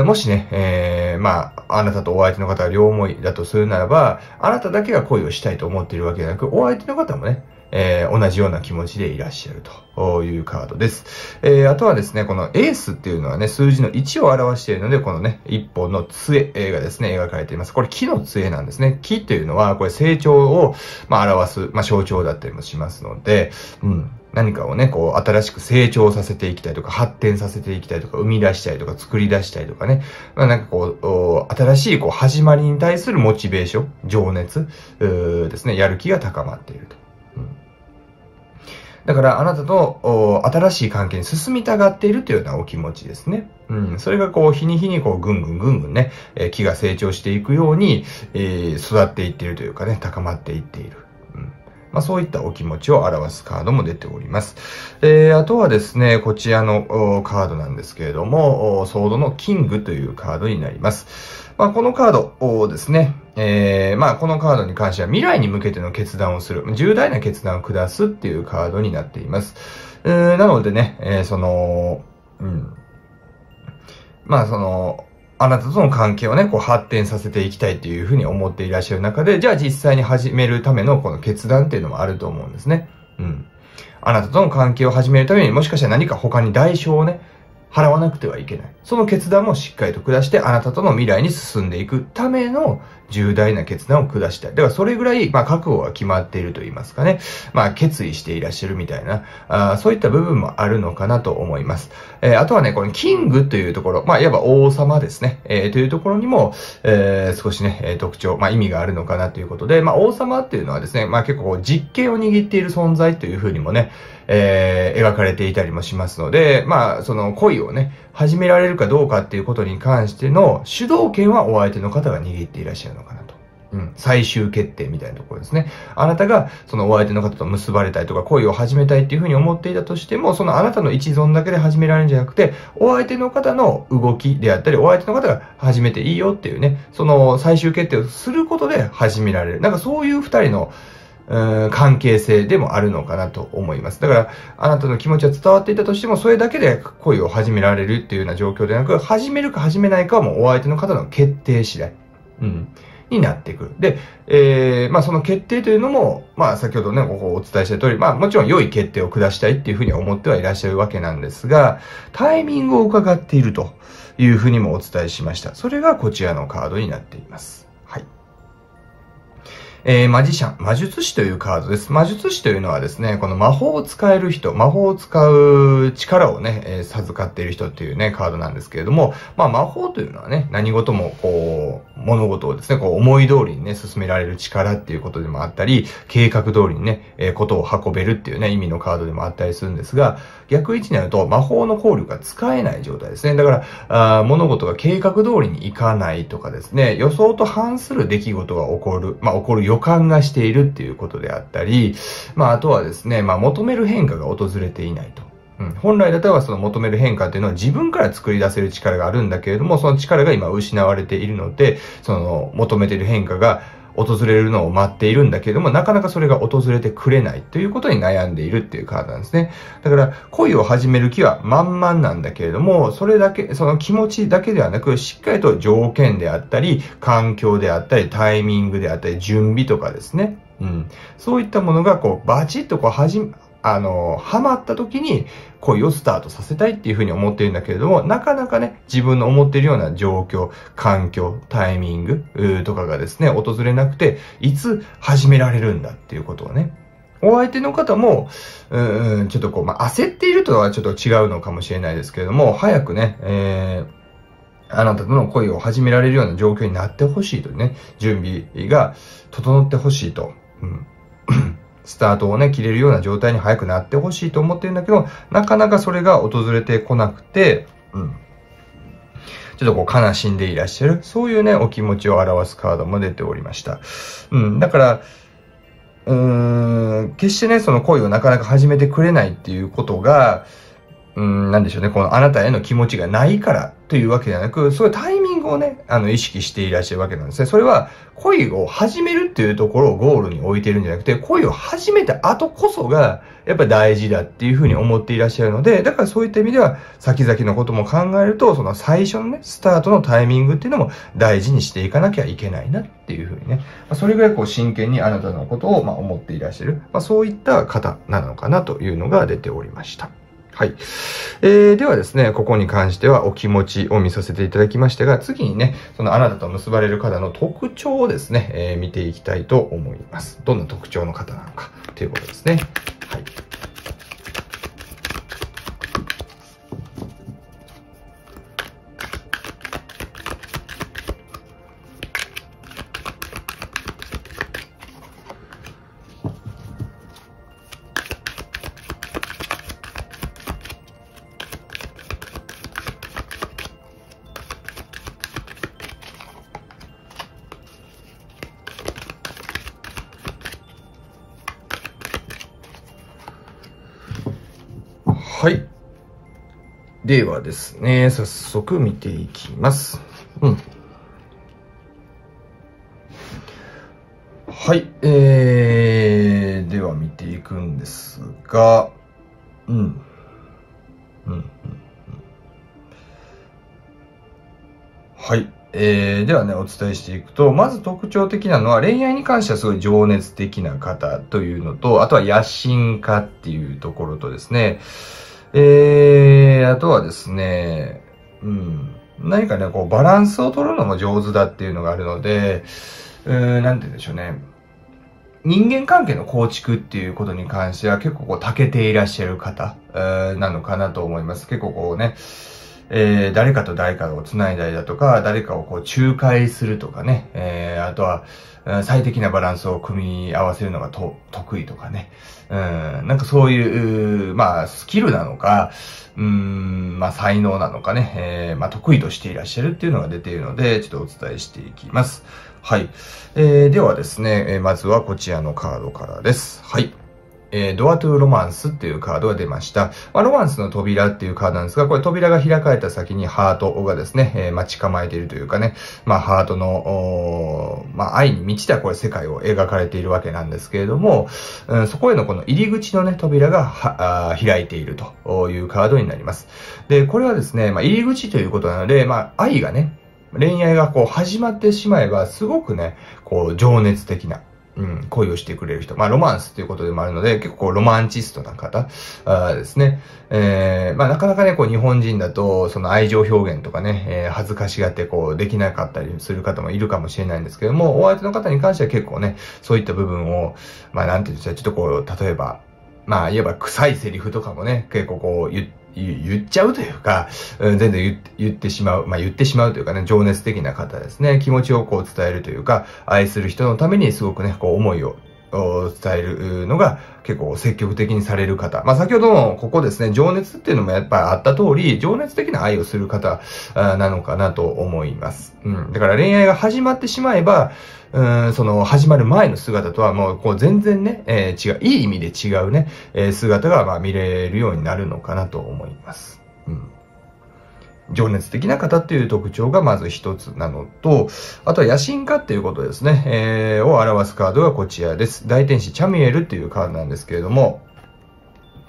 もしね、あなたとお相手の方が両思いだとするならば、あなただけが恋をしたいと思っているわけではなく、お相手の方もね、同じような気持ちでいらっしゃるというカードです。あとはですね、このエースっていうのはね、数字の1を表しているので、このね、一本の杖がですね、描かれています。これ木の杖なんですね。木というのは、これ成長を、表す、象徴だったりもしますので、何かをね、新しく成長させていきたいとか、発展させていきたいとか、生み出したいとか、作り出したいとかね。新しい始まりに対するモチベーション、情熱ですね、やる気が高まっていると。だから、あなたと新しい関係に進みたがっているというようなお気持ちですね。それが日に日にぐんぐんね、木が成長していくように、育っていっているというかね、高まっていっている。そういったお気持ちを表すカードも出ております。あとはですね、こちらのカードなんですけれども、ソードのキングというカードになります。このカードをですね、このカードに関しては未来に向けての決断をする、重大な決断を下すっていうカードになっています。なのでね、あなたとの関係をね、発展させていきたいっていうふうに思っていらっしゃる中で、じゃあ実際に始めるためのこの決断っていうのもあると思うんですね。あなたとの関係を始めるためにもしかしたら何か他に代償をね、払わなくてはいけない。その決断もしっかりと下して、あなたとの未来に進んでいくための重大な決断を下したい。だからそれぐらい、覚悟が決まっていると言いますかね。決意していらっしゃるみたいな、そういった部分もあるのかなと思います。あとはね、このキングというところ、いわば王様ですね。というところにも、少しね、特徴、意味があるのかなということで、王様っていうのはですね、結構実権を握っている存在というふうにもね、描かれていたりもしますので、その恋をね、始められるかどうかっていうことに関しての主導権はお相手の方が握っていらっしゃるのかなと。最終決定みたいなところですね。あなたがそのお相手の方と結ばれたいとか恋を始めたいっていうふうに思っていたとしても、そのあなたの一存だけで始められるんじゃなくて、お相手の方の動きであったり、お相手の方が始めていいよっていうね、その最終決定をすることで始められる。なんかそういう二人の関係性でもあるのかなと思います。だから、あなたの気持ちは伝わっていたとしても、それだけで恋を始められるっていうような状況でなく、始めるか始めないかはもうお相手の方の決定次第。になってくる。で、その決定というのも、先ほどね、お伝えした通り、もちろん良い決定を下したいっていうふうに思ってはいらっしゃるわけなんですが、タイミングを伺っているというふうにもお伝えしました。それがこちらのカードになっています。はい。マジシャン、魔術師というカードです。魔術師というのはですね、この魔法を使える人、魔法を使う力をね、授かっている人っていうね、カードなんですけれども、魔法というのはね、何事も物事をですね、思い通りにね、進められる力っていうことでもあったり、計画通りにね、ことを運べるっていうね、意味のカードでもあったりするんですが、逆位置になると魔法の効力が使えない状態ですね。だから、物事が計画通りにいかないとかですね、予想と反する出来事が起こる予感がしているっていうことであったり、あとはですね、求める変化が訪れていないと。本来だったらその求める変化っていうのは自分から作り出せる力があるんだけれども、その力が今失われているので、その求めている変化が訪れるのを待っているんだけれども、なかなかそれが訪れてくれないということに悩んでいるっていうカードなんですね。だから、恋を始める気は満々なんだけれども、それだけ、その気持ちだけではなく、しっかりと条件であったり、環境であったり、タイミングであったり、準備とかですね。 そういったものがバチッとはまった時に恋をスタートさせたいっていうふうに思っているんだけれども、なかなかね、自分の思っているような状況、環境、タイミングとかがですね、訪れなくて、いつ始められるんだっていうことをね、お相手の方も、ちょっと焦っているとはちょっと違うのかもしれないですけれども、早くね、あなたとの恋を始められるような状況になってほしいとね、準備が整ってほしいと。スタートをね、切れるような状態に早くなってほしいと思ってるんだけど、なかなかそれが訪れてこなくて、ちょっと悲しんでいらっしゃる。そういうね、お気持ちを表すカードも出ておりました。だから、決してね、その恋をなかなか始めてくれないっていうことが、なんでしょうね、あなたへの気持ちがないからというわけではなく、そういうタイミングをね、意識していらっしゃるわけなんですね。それは、恋を始めるっていうところをゴールに置いてるんじゃなくて、恋を始めた後こそが、やっぱり大事だっていうふうに思っていらっしゃるので、だからそういった意味では、先々のことも考えると、その最初のね、スタートのタイミングっていうのも大事にしていかなきゃいけないなっていうふうにね、それぐらい真剣にあなたのことを思っていらっしゃる、そういった方なのかなというのが出ておりました。はい。ではですね、ここに関してはお気持ちを見させていただきましたが、次にね、そのあなたと結ばれる方の特徴をですね、見ていきたいと思います。どんな特徴の方なのかということですね。はい。はい。ではですね、早速見ていきます。はい。では見ていくんですが、はい。ではね、お伝えしていくと、まず特徴的なのは、恋愛に関してはすごい情熱的な方というのと、あとは野心家っていうところとですね、あとはですね、何かね、バランスを取るのも上手だっていうのがあるので、なんて言うんでしょうね。人間関係の構築っていうことに関しては結構長けていらっしゃる方、なのかなと思います。結構ね、誰かと誰かを繋いだりだとか、誰かを仲介するとかね、あとは、最適なバランスを組み合わせるのが得意とかね。なんかそういう、スキルなのか、才能なのかね、得意としていらっしゃるっていうのが出ているので、ちょっとお伝えしていきます。はい。ではですね、まずはこちらのカードからです。はい。ドアトゥーロマンスっていうカードが出ました。ロマンスの扉っていうカードなんですが、これ扉が開かれた先にハートがですね、待ち構えているというかね、ハートの、愛に満ちたこれ世界を描かれているわけなんですけれども、そこへのこの入り口のね、扉が開いているというカードになります。で、これはですね、入り口ということなので、愛がね、恋愛が始まってしまえば、すごくね、情熱的な、恋をしてくれる人。ロマンスということでもあるので、結構ロマンチストな方ですね。なかなかね、日本人だと、その愛情表現とかね、恥ずかしがってできなかったりする方もいるかもしれないんですけども、お相手の方に関しては結構ね、そういった部分を、なんていうんですか、ちょっと例えば、いわば臭いセリフとかもね、結構言っちゃうというか、全然言ってしまう。言ってしまうというかね、情熱的な方ですね。気持ちを伝えるというか、愛する人のためにすごくね、思いを伝えるのが結構積極的にされる方。先ほどのここですね、情熱っていうのもやっぱりあった通り、情熱的な愛をする方なのかなと思います。だから恋愛が始まってしまえば、その始まる前の姿とはもう全然ね、違う、いい意味で違うね、姿が見れるようになるのかなと思います。情熱的な方っていう特徴がまず一つなのと、あとは野心家っていうことですね、を表すカードがこちらです。大天使チャミエルっていうカードなんですけれども、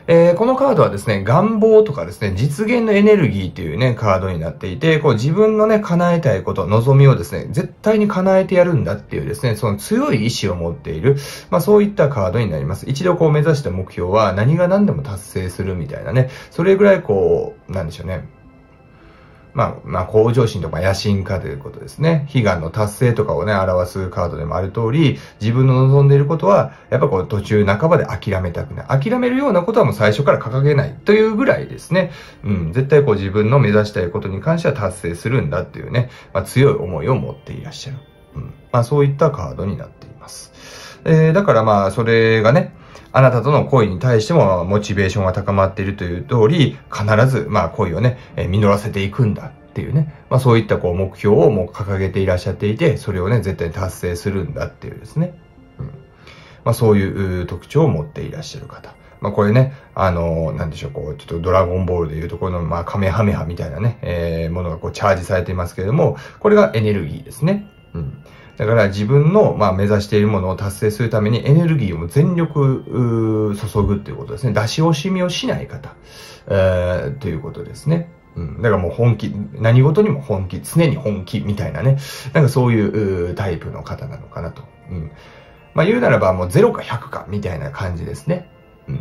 このカードはですね、願望とかですね、実現のエネルギーっていうね、カードになっていて、こう自分のね、叶えたいこと、望みをですね、絶対に叶えてやるんだっていうですね、その強い意志を持っている、そういったカードになります。一度こう目指した目標は何が何でも達成するみたいなね、それぐらいこう、なんでしょうね。向上心とか野心家ということですね。悲願の達成とかをね、表すカードでもある通り、自分の望んでいることは、やっぱこう途中半ばで諦めたくない。諦めるようなことはもう最初から掲げないというぐらいですね。絶対こう自分の目指したいことに関しては達成するんだっていうね、強い思いを持っていらっしゃる。そういったカードになっています。だからそれがね、あなたとの恋に対してもモチベーションが高まっているという通り、必ず恋をね、実らせていくんだっていうね、そういったこう目標をもう掲げていらっしゃっていて、それをね、絶対に達成するんだっていうですね。そういう特徴を持っていらっしゃる方。これね、なんでしょう、こう、ちょっとドラゴンボールでいうところの、カメハメハみたいなね、ものがこうチャージされていますけれども、これがエネルギーですね。だから自分の、目指しているものを達成するためにエネルギーを全力注ぐっていうことですね。出し惜しみをしない方、ということですね。だからもう本気、何事にも本気、常に本気みたいなね。なんかそういうタイプの方なのかなと。言うならばもう0か100かみたいな感じですね。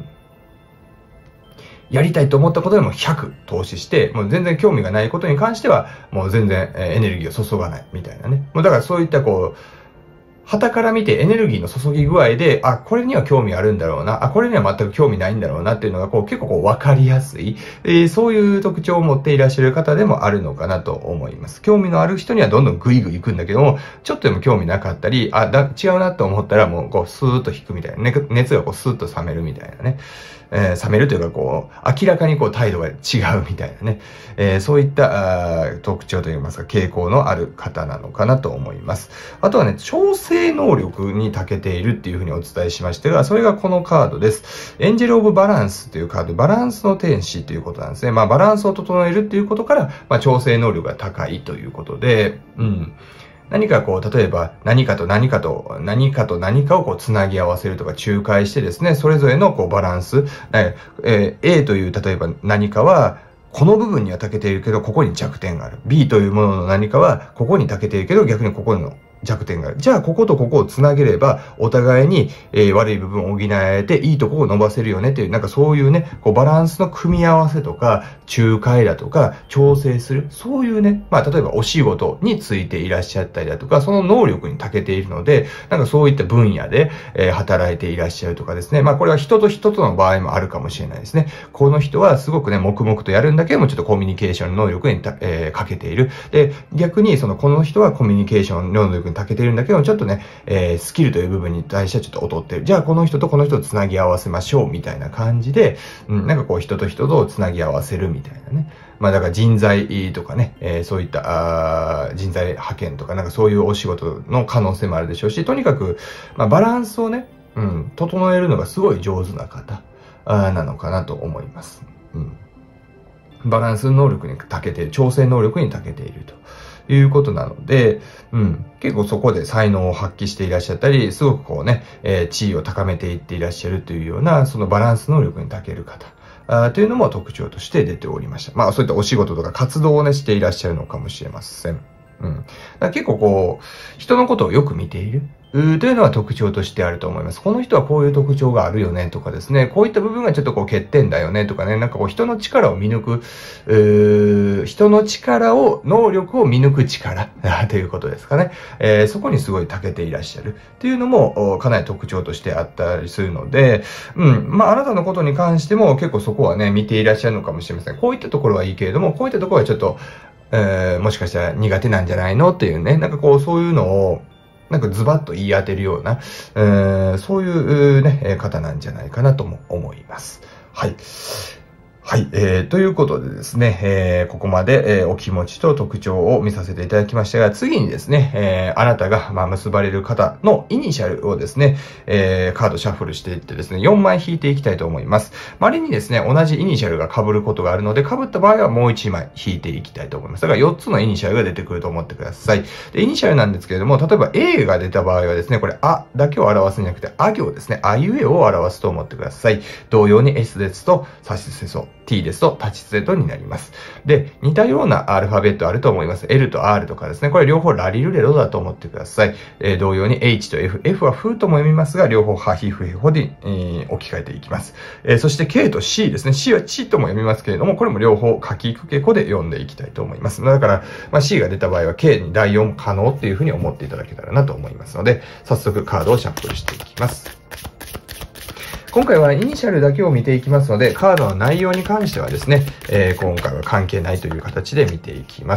やりたいと思ったことでも100投資して、もう全然興味がないことに関しては、もう全然エネルギーを注がないみたいなね。もうだからそういったこう、傍から見てエネルギーの注ぎ具合で、これには興味あるんだろうな、これには全く興味ないんだろうなっていうのがこう結構こう分かりやすい、そういう特徴を持っていらっしゃる方でもあるのかなと思います。興味のある人にはどんどんグイグイ行くんだけども、ちょっとでも興味なかったり、違うなと思ったらもうこうスーッと引くみたいな、熱がこうスーッと冷めるみたいなね。冷めるというかこう、明らかにこう態度が違うみたいなね。そういった特徴といいますか、傾向のある方なのかなと思います。あとはね、調整能力に長けているっていうふうにお伝えしましたが、それがこのカードです。エンジェル・オブ・バランスというカード、バランスの天使ということなんですね。バランスを整えるっていうことから、調整能力が高いということで、何かこう、例えば何かと何かと何かと何かをこうつなぎ合わせるとか仲介してですね、それぞれのこうバランス、A という例えば何かは、この部分には長けているけど、ここに弱点がある。B というものの何かは、ここに長けているけど、逆にここの弱点がある。じゃあ、こことここをつなげれば、お互いに、悪い部分を補えて、いいところを伸ばせるよねっていう、なんかそういうね、こうバランスの組み合わせとか、仲介だとか、調整する。そういうね、例えばお仕事についていらっしゃったりだとか、その能力に長けているので、なんかそういった分野で、働いていらっしゃるとかですね。これは人と人との場合もあるかもしれないですね。この人はすごくね、黙々とやるんだけども、ちょっとコミュニケーション能力に欠けている。で、逆に、この人はコミュニケーション能力に長けているんだけど、ちょっとね、スキルという部分に対してはちょっと劣ってる。じゃあ、この人とこの人をつなぎ合わせましょう、みたいな感じで、なんかこう、人と人とつなぎ合わせるみたいなね。だから人材とかね、そういった人材派遣とか、なんかそういうお仕事の可能性もあるでしょうし、とにかく、バランスをね、整えるのがすごい上手な方なのかなと思います。バランス能力に長けている、調整能力に長けているということなので、結構そこで才能を発揮していらっしゃったり、すごくこうね、地位を高めていっていらっしゃるというような、そのバランス能力に長ける方。というのも特徴として出ておりました。そういったお仕事とか活動をね、していらっしゃるのかもしれません。だから結構こう、人のことをよく見ている。というのは特徴としてあると思います。この人はこういう特徴があるよねとかですね、こういった部分がちょっとこう欠点だよねとかね、なんかこう人の力を見抜く、人の力を、能力を見抜く力ということですかね。そこにすごい長けていらっしゃるっていうのもかなり特徴としてあったりするので、あなたのことに関しても結構そこはね、見ていらっしゃるのかもしれません。こういったところはいいけれども、こういったところはちょっと、もしかしたら苦手なんじゃないのっていうね、なんかこうそういうのを、なんかズバッと言い当てるような、そういうね、方なんじゃないかなとも思います。はい。 はい、ということでですね、ここまで、お気持ちと特徴を見させていただきましたが、次にですね、あなたが、結ばれる方のイニシャルをですね、カードシャッフルしていってですね、4枚引いていきたいと思います。稀にですね、同じイニシャルが被ることがあるので、被った場合はもう1枚引いていきたいと思います。だから4つのイニシャルが出てくると思ってください。で、イニシャルなんですけれども、例えば A が出た場合はですね、これ、あだけを表すんじゃなくて、あ行ですね、あいうえを表すと思ってください。同様に S ですと、さしすせそ。T ですと、立ちつてとになります。で、似たようなアルファベットあると思います。L と R とかですね。これ両方ラリルレロだと思ってください。同様に H と F。F はフーとも読みますが、両方ハヒフヘホに、置き換えていきます。そして K と C ですね。C はチとも読みますけれども、これも両方書きくけこで読んでいきたいと思います。だから、C が出た場合は K に第4可能っていうふうに思っていただけたらなと思いますので、早速カードをシャッフルしていきます。今回はイニシャルだけを見ていきますので、カードの内容に関してはですね、今回は関係ないという形で見ていきます。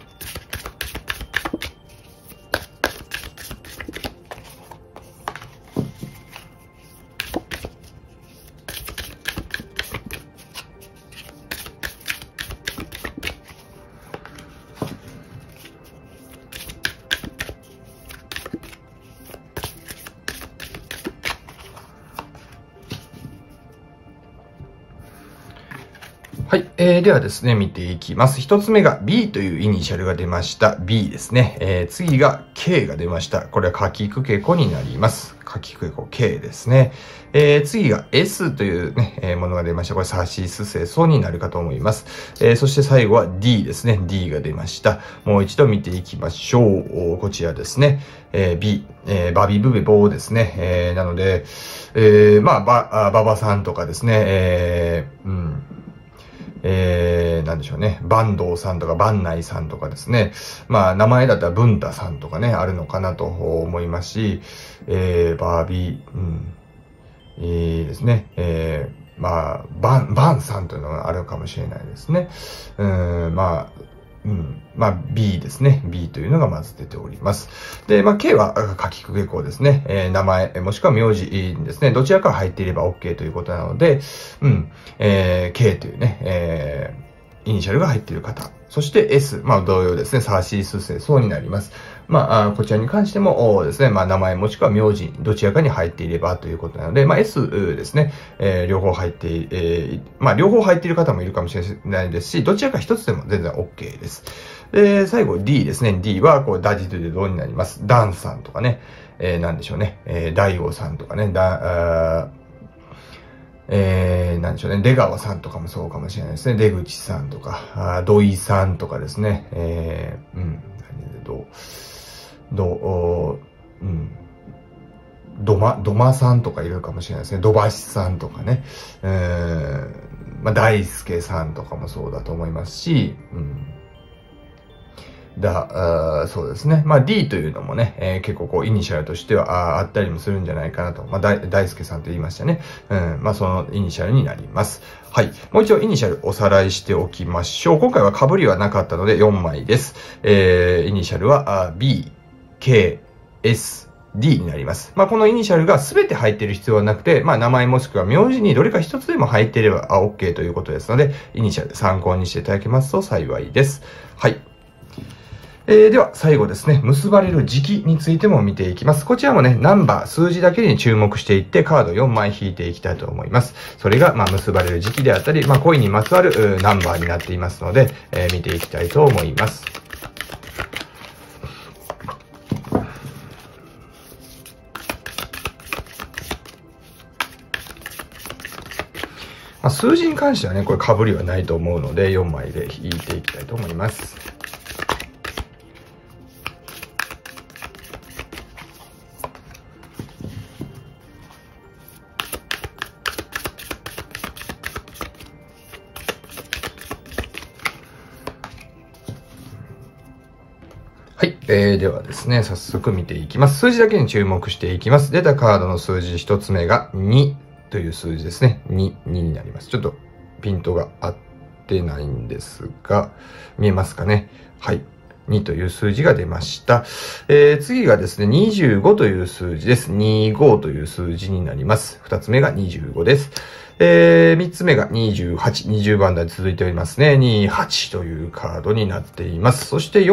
はい。ではですね、見ていきます。一つ目が B というイニシャルが出ました。B ですね。次が K が出ました。これは書きくけこになります。書きくけこ K ですね。次が S というね、ものが出ました。これさしすせそになるかと思います。そして最後は D ですね。D が出ました。もう一度見ていきましょう。こちらですね。B、バビブベボーですね。なので、ババさんとかですね。なんでしょうね。坂東さんとか坂内さんとかですね。名前だったら文太さんとかね、あるのかなと思いますし、バービー、ですね。バンさんというのがあるかもしれないですね。B ですね。B というのがまず出ております。で、K は書きくけこですね。名前、もしくは名字ですね。どちらか入っていれば OK ということなので、K というね、イニシャルが入っている方。そして S、同様ですね。サーシースセソになります。こちらに関してもですね、名前もしくは名字、どちらかに入っていればということなので、S ですね、両方入って、両方入っている方もいるかもしれないですし、どちらか一つでも全然 OK です。で、最後 D ですね。D は、ダジドゥでどうになります。ダンさんとかね、なんでしょうね、大悟さんとかね、なんでしょうね。出川さんとかもそうかもしれないですね。出口さんとか、土井さんとかですね。土間さんとかいるかもしれないですね。土橋さんとかね。大輔さんとかもそうだと思いますし、そうですね。D というのもね、結構イニシャルとしてはあったりもするんじゃないかなと。大輔さんと言いましたね。そのイニシャルになります。はい。もう一度イニシャルおさらいしておきましょう。今回は被りはなかったので4枚です。イニシャルは B、K、S、D になります。このイニシャルが全て入っている必要はなくて、名前もしくは名字にどれか一つでも入っていればOK ということですので、イニシャル参考にしていただけますと幸いです。はい。では、最後ですね、結ばれる時期についても見ていきます。こちらもね、ナンバー、数字だけに注目していって、カード4枚引いていきたいと思います。それが、結ばれる時期であったり、恋にまつわるナンバーになっていますので、見ていきたいと思います。数字に関してはね、これ被りはないと思うので、4枚で引いていきたいと思います。はい。ではですね、早速見ていきます。数字だけに注目していきます。出たカードの数字一つ目が2という数字ですね。2になります。ちょっとピントが合ってないんですが、見えますかね。はい。2という数字が出ました。次がですね、25という数字です。25という数字になります。二つ目が25です。 3つ目が28、20番台続いておりますね。28というカードになっています。そして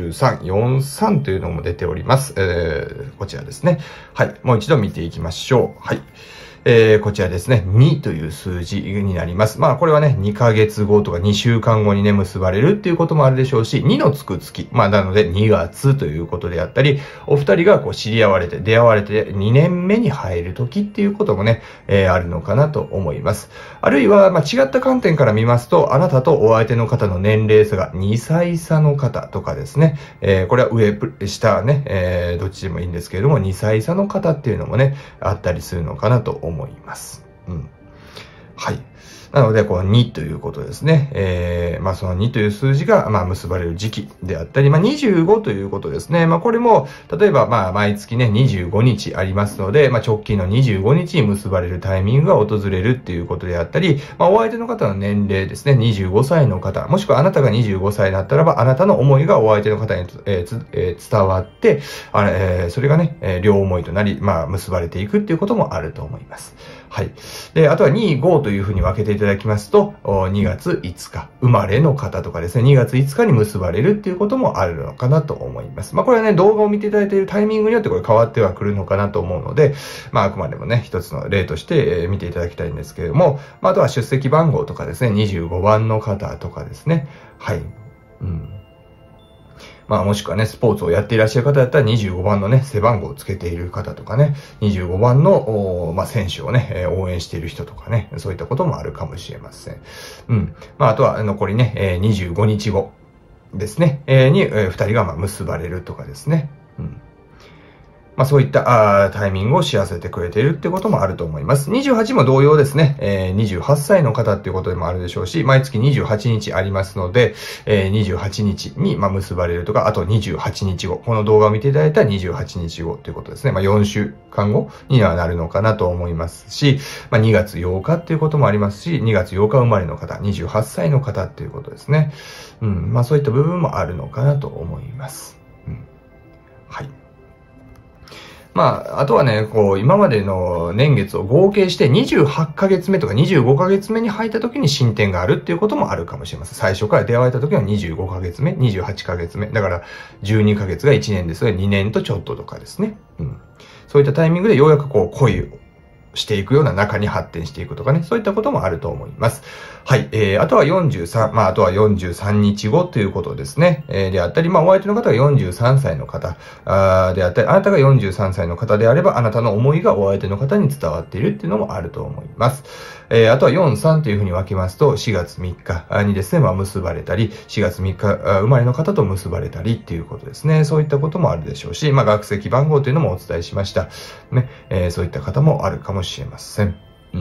43、43というのも出ております。こちらですね。はい。もう一度見ていきましょう。はい。こちらですね。2という数字になります。まあ、これはね、2ヶ月後とか2週間後にね、結ばれるっていうこともあるでしょうし、2のつく月。まあ、なので2月ということであったり、お二人がこう知り合われて、出会われて2年目に入る時っていうこともね、あるのかなと思います。あるいは、まあ、違った観点から見ますと、あなたとお相手の方の年齢差が2歳差の方とかですね、これは上、下ね、どっちでもいいんですけれども、2歳差の方っていうのもね、あったりするのかなと思います。うん。はい。なので、この2ということですね。まあ、その2という数字が、まあ、結ばれる時期であったり、まあ、25ということですね。まあ、これも、例えば、まあ、毎月ね、25日ありますので、まあ、直近の25日に結ばれるタイミングが訪れるっていうことであったり、まあ、お相手の方の年齢ですね、25歳の方、もしくはあなたが25歳だったらば、あなたの思いがお相手の方に、伝わって、それがね、両思いとなり、まあ、結ばれていくっていうこともあると思います。はい。で、あとは2、5というふうに分けていただきますと、2月5日、生まれの方とかですね、2月5日に結ばれるっていうこともあるのかなと思います。まあ、これはね、動画を見ていただいているタイミングによってこれ変わってはくるのかなと思うので、まあ、あくまでもね、一つの例として見ていただきたいんですけれども、まあ、あとは出席番号とかですね、25番の方とかですね、はい。うん。まあもしくはね、スポーツをやっていらっしゃる方だったら25番のね、背番号をつけている方とかね、25番の、まあ選手をね、応援している人とかね、そういったこともあるかもしれません。うん。まああとは残りね、25日後ですね、に、2人がまあ結ばれるとかですね。うん。まあそういったタイミングを知らせてくれているってこともあると思います。28も同様ですね。28歳の方っていうことでもあるでしょうし、毎月28日ありますので、28日にまあ結ばれるとか、あと28日後。この動画を見ていただいたら28日後ということですね。まあ4週間後にはなるのかなと思いますし、まあ2月8日っていうこともありますし、2月8日生まれの方、28歳の方っていうことですね。うん。まあそういった部分もあるのかなと思います。うん。はい。まあ、あとはね、こう、今までの年月を合計して28ヶ月目とか25ヶ月目に入った時に進展があるっていうこともあるかもしれません。最初から出会えた時は25ヶ月目、28ヶ月目。だから、12ヶ月が1年ですが、2年とちょっととかですね。うん。そういったタイミングでようやくこう、恋をしていくような仲に発展していくとかね、そういったこともあると思います。はい。あとは43、まあ、あとは43日後ということですね。であったり、まあ、お相手の方が43歳の方であったり、あなたが43歳の方であれば、あなたの思いがお相手の方に伝わっているっていうのもあると思います。あとは43というふうに分けますと、4月3日にですね、まあ、結ばれたり、4月3日生まれの方と結ばれたりっていうことですね。そういったこともあるでしょうし、まあ、学籍番号というのもお伝えしました。ね、そういった方もあるかもしれません。うん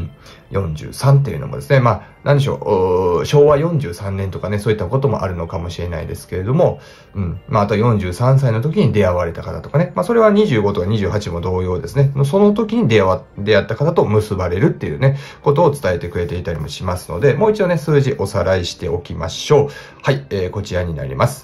。43っていうのもですね、まあ、なんでしょう、昭和43年とかね、そういったこともあるのかもしれないですけれども、うん。まあ、あとは43歳の時に出会われた方とかね、まあ、それは25とか28も同様ですね。その時に出会った方と結ばれるっていうね、ことを伝えてくれていたりもしますので、もう一度ね、数字おさらいしておきましょう。はい、こちらになります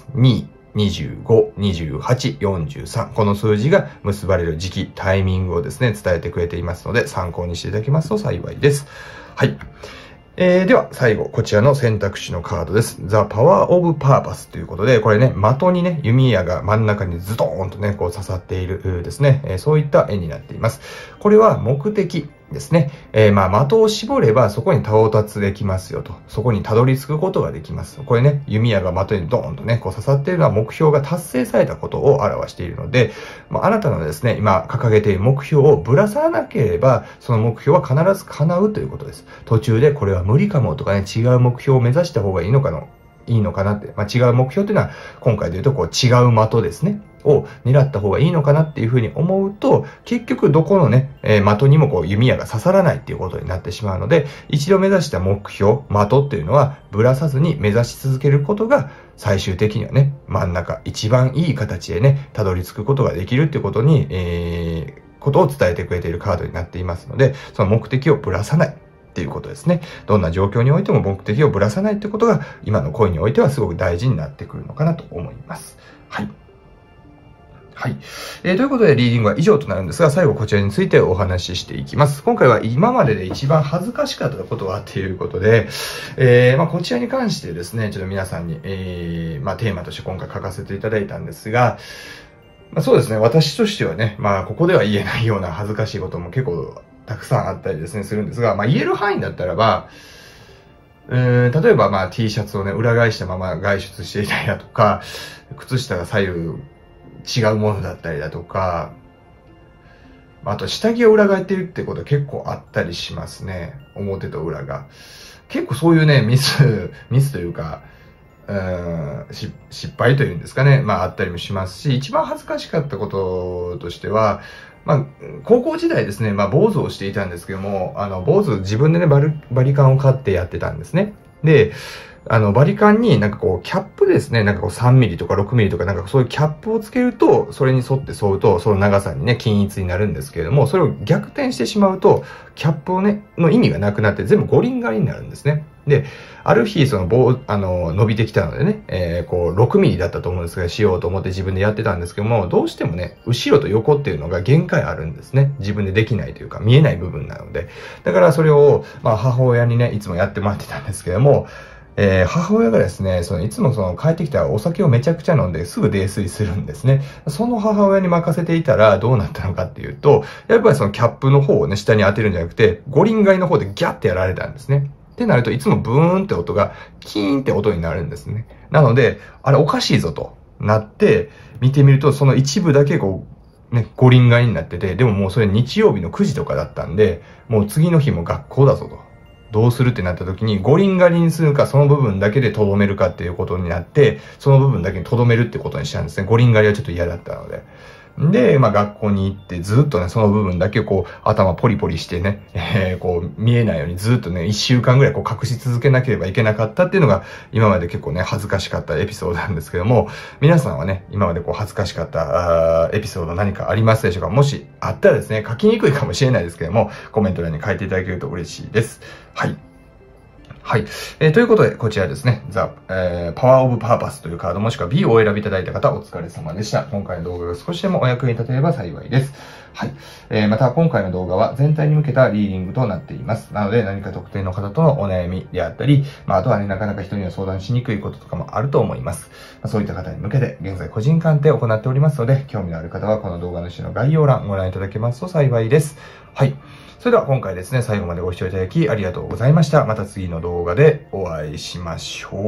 。2、25、28、43。この数字が結ばれる時期、タイミングをですね、伝えてくれていますので、参考にしていただけますと幸いです。はい。では、最後、こちらの選択肢のカードです。The Power of Purpose ということで、これね、的にね、弓矢が真ん中にズドーンとね、こう刺さっているですね、そういった絵になっています。これは目的ですね。まあ、的を絞ればそこに到達できますよと。そこにたどり着くことができます。これね、弓矢が的にドーンとね、こう刺さっているのは目標が達成されたことを表しているので、まあ、あなたのですね、今掲げている目標をぶらさなければ、その目標は必ず叶うということです。途中でこれは無理かもとかね、違う目標を目指した方がいいのかなって。まあ、違う目標っていうのは、今回で言うとこう違う的ですね。を狙った方がいいのかなっていうふうに思うと、結局どこのね、的にもこう弓矢が刺さらないっていうことになってしまうので、一度目指した目標、的っていうのはぶらさずに目指し続けることが、最終的にはね、真ん中、一番いい形でね、たどり着くことができるっていうことに、ことを伝えてくれているカードになっていますので、その目的をぶらさない。っていうことですね。どんな状況においても目的をぶらさないってことが、今の恋においてはすごく大事になってくるのかなと思います。はい。 はい。ということで、リーディングは以上となるんですが、最後こちらについてお話ししていきます。今回は今までで一番恥ずかしかったことはということで、こちらに関してですね、ちょっと皆さんに、テーマとして今回書かせていただいたんですが、そうですね、私としてはね、ここでは言えないような恥ずかしいことも結構たくさんあったりですね、するんですが、言える範囲だったらば、例えばT シャツをね、裏返したまま外出していたりだとか、靴下が左右違うものだったりだとか、あと下着を裏返ってるってことは結構あったりしますね。表と裏が。結構そういうね、ミスというか、失敗というんですかね。あったりもしますし、一番恥ずかしかったこととしては、高校時代ですね、坊主をしていたんですけども、坊主自分でね、バリカンを買ってやってたんですね。で、バリカンにキャップですね、3ミリとか6ミリとかそういうキャップをつけると、それに沿って沿うと、その長さにね、均一になるんですけれども、それを逆転してしまうと、キャップをね、の意味がなくなって全部五輪狩りになるんですね。で、ある日、伸びてきたのでね、6ミリだったと思うんですが、しようと思って自分でやってたんですけども、どうしてもね、後ろと横っていうのが限界あるんですね。自分でできないというか、見えない部分なので。だからそれを、母親にね、いつもやってもらってたんですけども、母親がですね、いつも帰ってきたらお酒をめちゃくちゃ飲んですぐ泥酔するんですね。その母親に任せていたらどうなったのかっていうと、やっぱりそのキャップの方をね、下に当てるんじゃなくて、五輪狩りの方でギャッてやられたんですね。ってなるといつもブーンって音がキーンって音になるんですね。なので、あれおかしいぞとなって、見てみるとその一部だけ五輪狩りになってて、でももうそれ日曜日の9時とかだったんで、もう次の日も学校だぞと。どうするってなった時に、五輪狩りにするか、その部分だけで留めるかっていうことになって、その部分だけに留めるってことにしたんですね。五輪狩りはちょっと嫌だったので。で、学校に行ってずっとね、その部分だけ頭ポリポリしてね、見えないようにずっとね、1週間ぐらい隠し続けなければいけなかったっていうのが、今まで結構ね、恥ずかしかったエピソードなんですけども、皆さんはね、今まで恥ずかしかったエピソード何かありますでしょうか？もしあったらですね、書きにくいかもしれないですけども、コメント欄に書いていただけると嬉しいです。はい。はい。ということで、こちらですね、Power of Purpose というカードもしくは B をお選びいただいた方、お疲れ様でした。今回の動画が少しでもお役に立てれば幸いです。はい。また、今回の動画は全体に向けたリーディングとなっています。なので、何か特定の方とのお悩みであったり、あとはね、なかなか人には相談しにくいこととかもあると思います。そういった方に向けて、現在個人鑑定を行っておりますので、興味のある方はこの動画の下の概要欄ご覧いただけますと幸いです。はい。それでは今回ですね、最後までご視聴いただきありがとうございました。また次の動画でお会いしましょ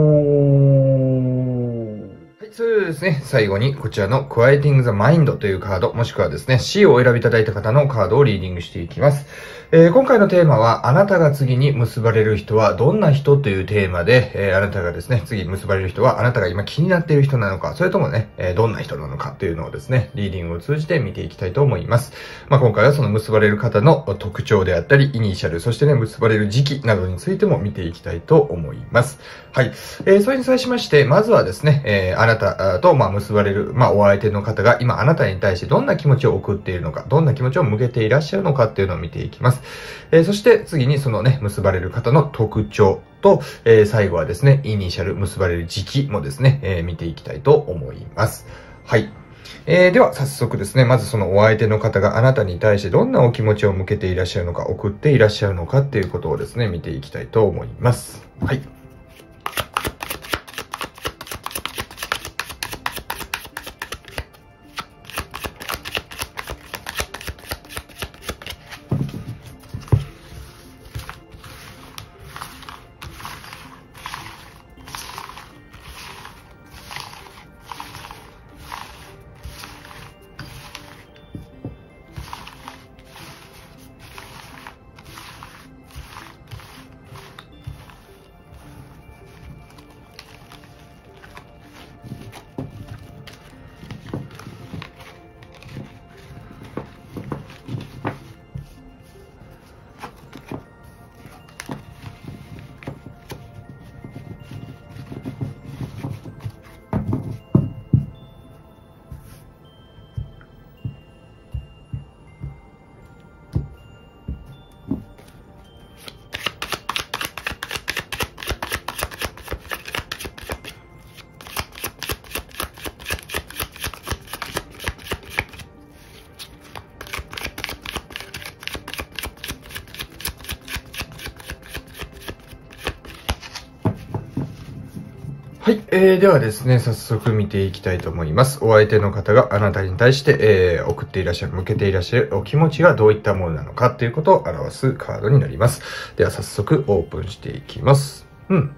う。はい、それではですね、最後にこちらの Quieting the Mind というカード、もしくはですね、C をお選びいただいた方のカードをリーディングしていきます。今回のテーマは、あなたが次に結ばれる人はどんな人というテーマで、あなたがですね、次結ばれる人はあなたが今気になっている人なのか、それともね、どんな人なのかというのをですね、リーディングを通じて見ていきたいと思います。今回はその結ばれる方の特徴であったり、イニシャル、そしてね、結ばれる時期などについても見ていきたいと思います。はい。それに際しまして、まずはですね、あなたと、結ばれる、お相手の方が今あなたに対してどんな気持ちを送っているのか、どんな気持ちを向けていらっしゃるのかっていうのを見ていきます。そして次にそのね、結ばれる方の特徴と、最後はですね、イニシャル、結ばれる時期もですね、見ていきたいと思います。はい。では早速ですね、まずそのお相手の方があなたに対してどんなお気持ちを向けていらっしゃるのか、送っていらっしゃるのかっていうことをですね、見ていきたいと思います。はい。 はい。ではですね、早速見ていきたいと思います。お相手の方があなたに対して、送っていらっしゃる、向けていらっしゃるお気持ちがどういったものなのかということを表すカードになります。では早速オープンしていきます。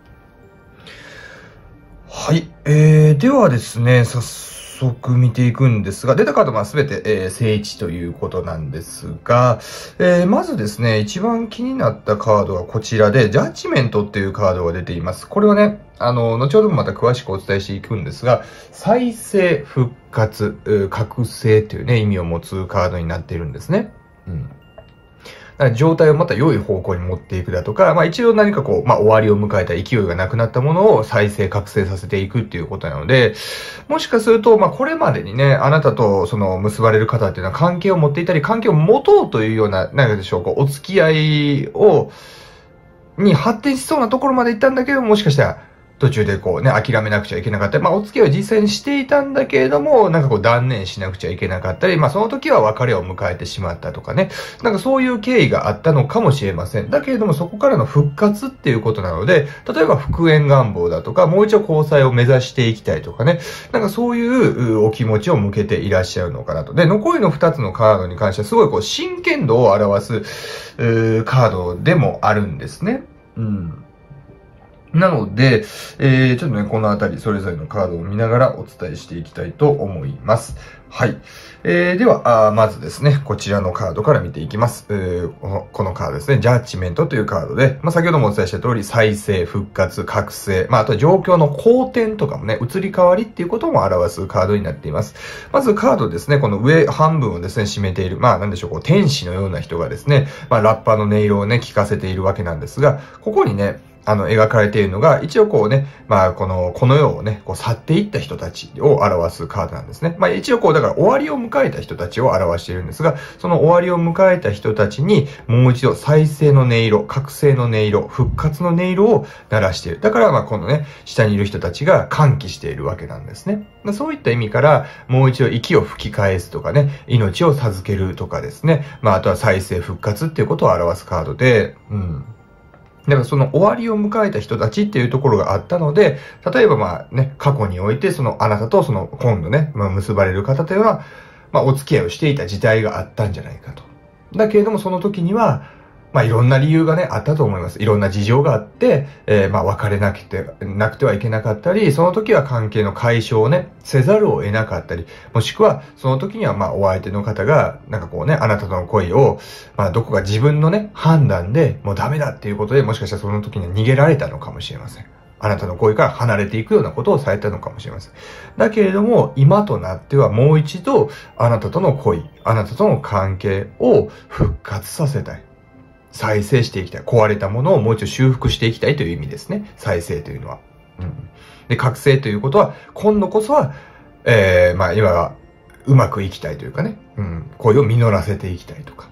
はい。ではですね、早速見ていくんですが、出たカードは全て、正位置ということなんですが、まずですね、一番気になったカードはこちらで、ジャッジメントっていうカードが出ています。これはね、後ほどもまた詳しくお伝えしていくんですが、再生、復活、覚醒というね、意味を持つカードになっているんですね。状態をまた良い方向に持っていくだとか、一応何かこう、終わりを迎えた勢いがなくなったものを再生、覚醒させていくっていうことなので、もしかすると、これまでにね、あなたとその結ばれる方っていうのは関係を持っていたり、関係を持とうというような、何でしょう、こう、お付き合いに発展しそうなところまで行ったんだけど、もしかしたら、途中でこうね、諦めなくちゃいけなかったり、お付き合いを実際にしていたんだけれども、なんかこう断念しなくちゃいけなかったり、その時は別れを迎えてしまったとかね、なんかそういう経緯があったのかもしれません。だけれども、そこからの復活っていうことなので、例えば復縁願望だとか、もう一度交際を目指していきたいとかね、なんかそういうお気持ちを向けていらっしゃるのかなと。で、残りの2つのカードに関しては、すごいこう真剣度を表すカードでもあるんですね。なので、ちょっとね、このあたり、それぞれのカードを見ながらお伝えしていきたいと思います。はい。では、まずですね、こちらのカードから見ていきます。このカードですね、ジャッジメントというカードで、先ほどもお伝えした通り、再生、復活、覚醒、あとは状況の好転とかもね、移り変わりっていうことも表すカードになっています。まずカードですね、この上半分をですね、占めている、なんでしょう、こう、天使のような人がですね、ラッパの音色をね、聞かせているわけなんですが、ここにね、描かれているのが、一応こうね、この世をね、こう去っていった人たちを表すカードなんですね。一応こう、だから終わりを迎えた人たちを表しているんですが、その終わりを迎えた人たちに、もう一度再生の音色、覚醒の音色、復活の音色を鳴らしている。だからこのね、下にいる人たちが歓喜しているわけなんですね。そういった意味から、もう一度息を吹き返すとかね、命を授けるとかですね、あとは再生、復活っていうことを表すカードで、だからその終わりを迎えた人たちっていうところがあったので、例えば過去においてあなたと今度ね、結ばれる方というのは、お付き合いをしていた時代があったんじゃないかと。だけれどもその時には、いろんな理由がね、あったと思います。いろんな事情があって、別れなくてはいけなかったり、その時は関係の解消をね、せざるを得なかったり、もしくは、その時にはお相手の方が、なんかこうね、あなたとの恋を、どこか自分のね、判断でもうダメだっていうことで、もしかしたらその時には逃げられたのかもしれません。あなたの恋から離れていくようなことをされたのかもしれません。だけれども、今となってはもう一度、あなたとの恋、あなたとの関係を復活させたい。再生していきたい。壊れたものをもう一度修復していきたいという意味ですね。再生というのは。で、覚醒ということは、今度こそは、今はうまくいきたいというかね、恋を実らせていきたいとか、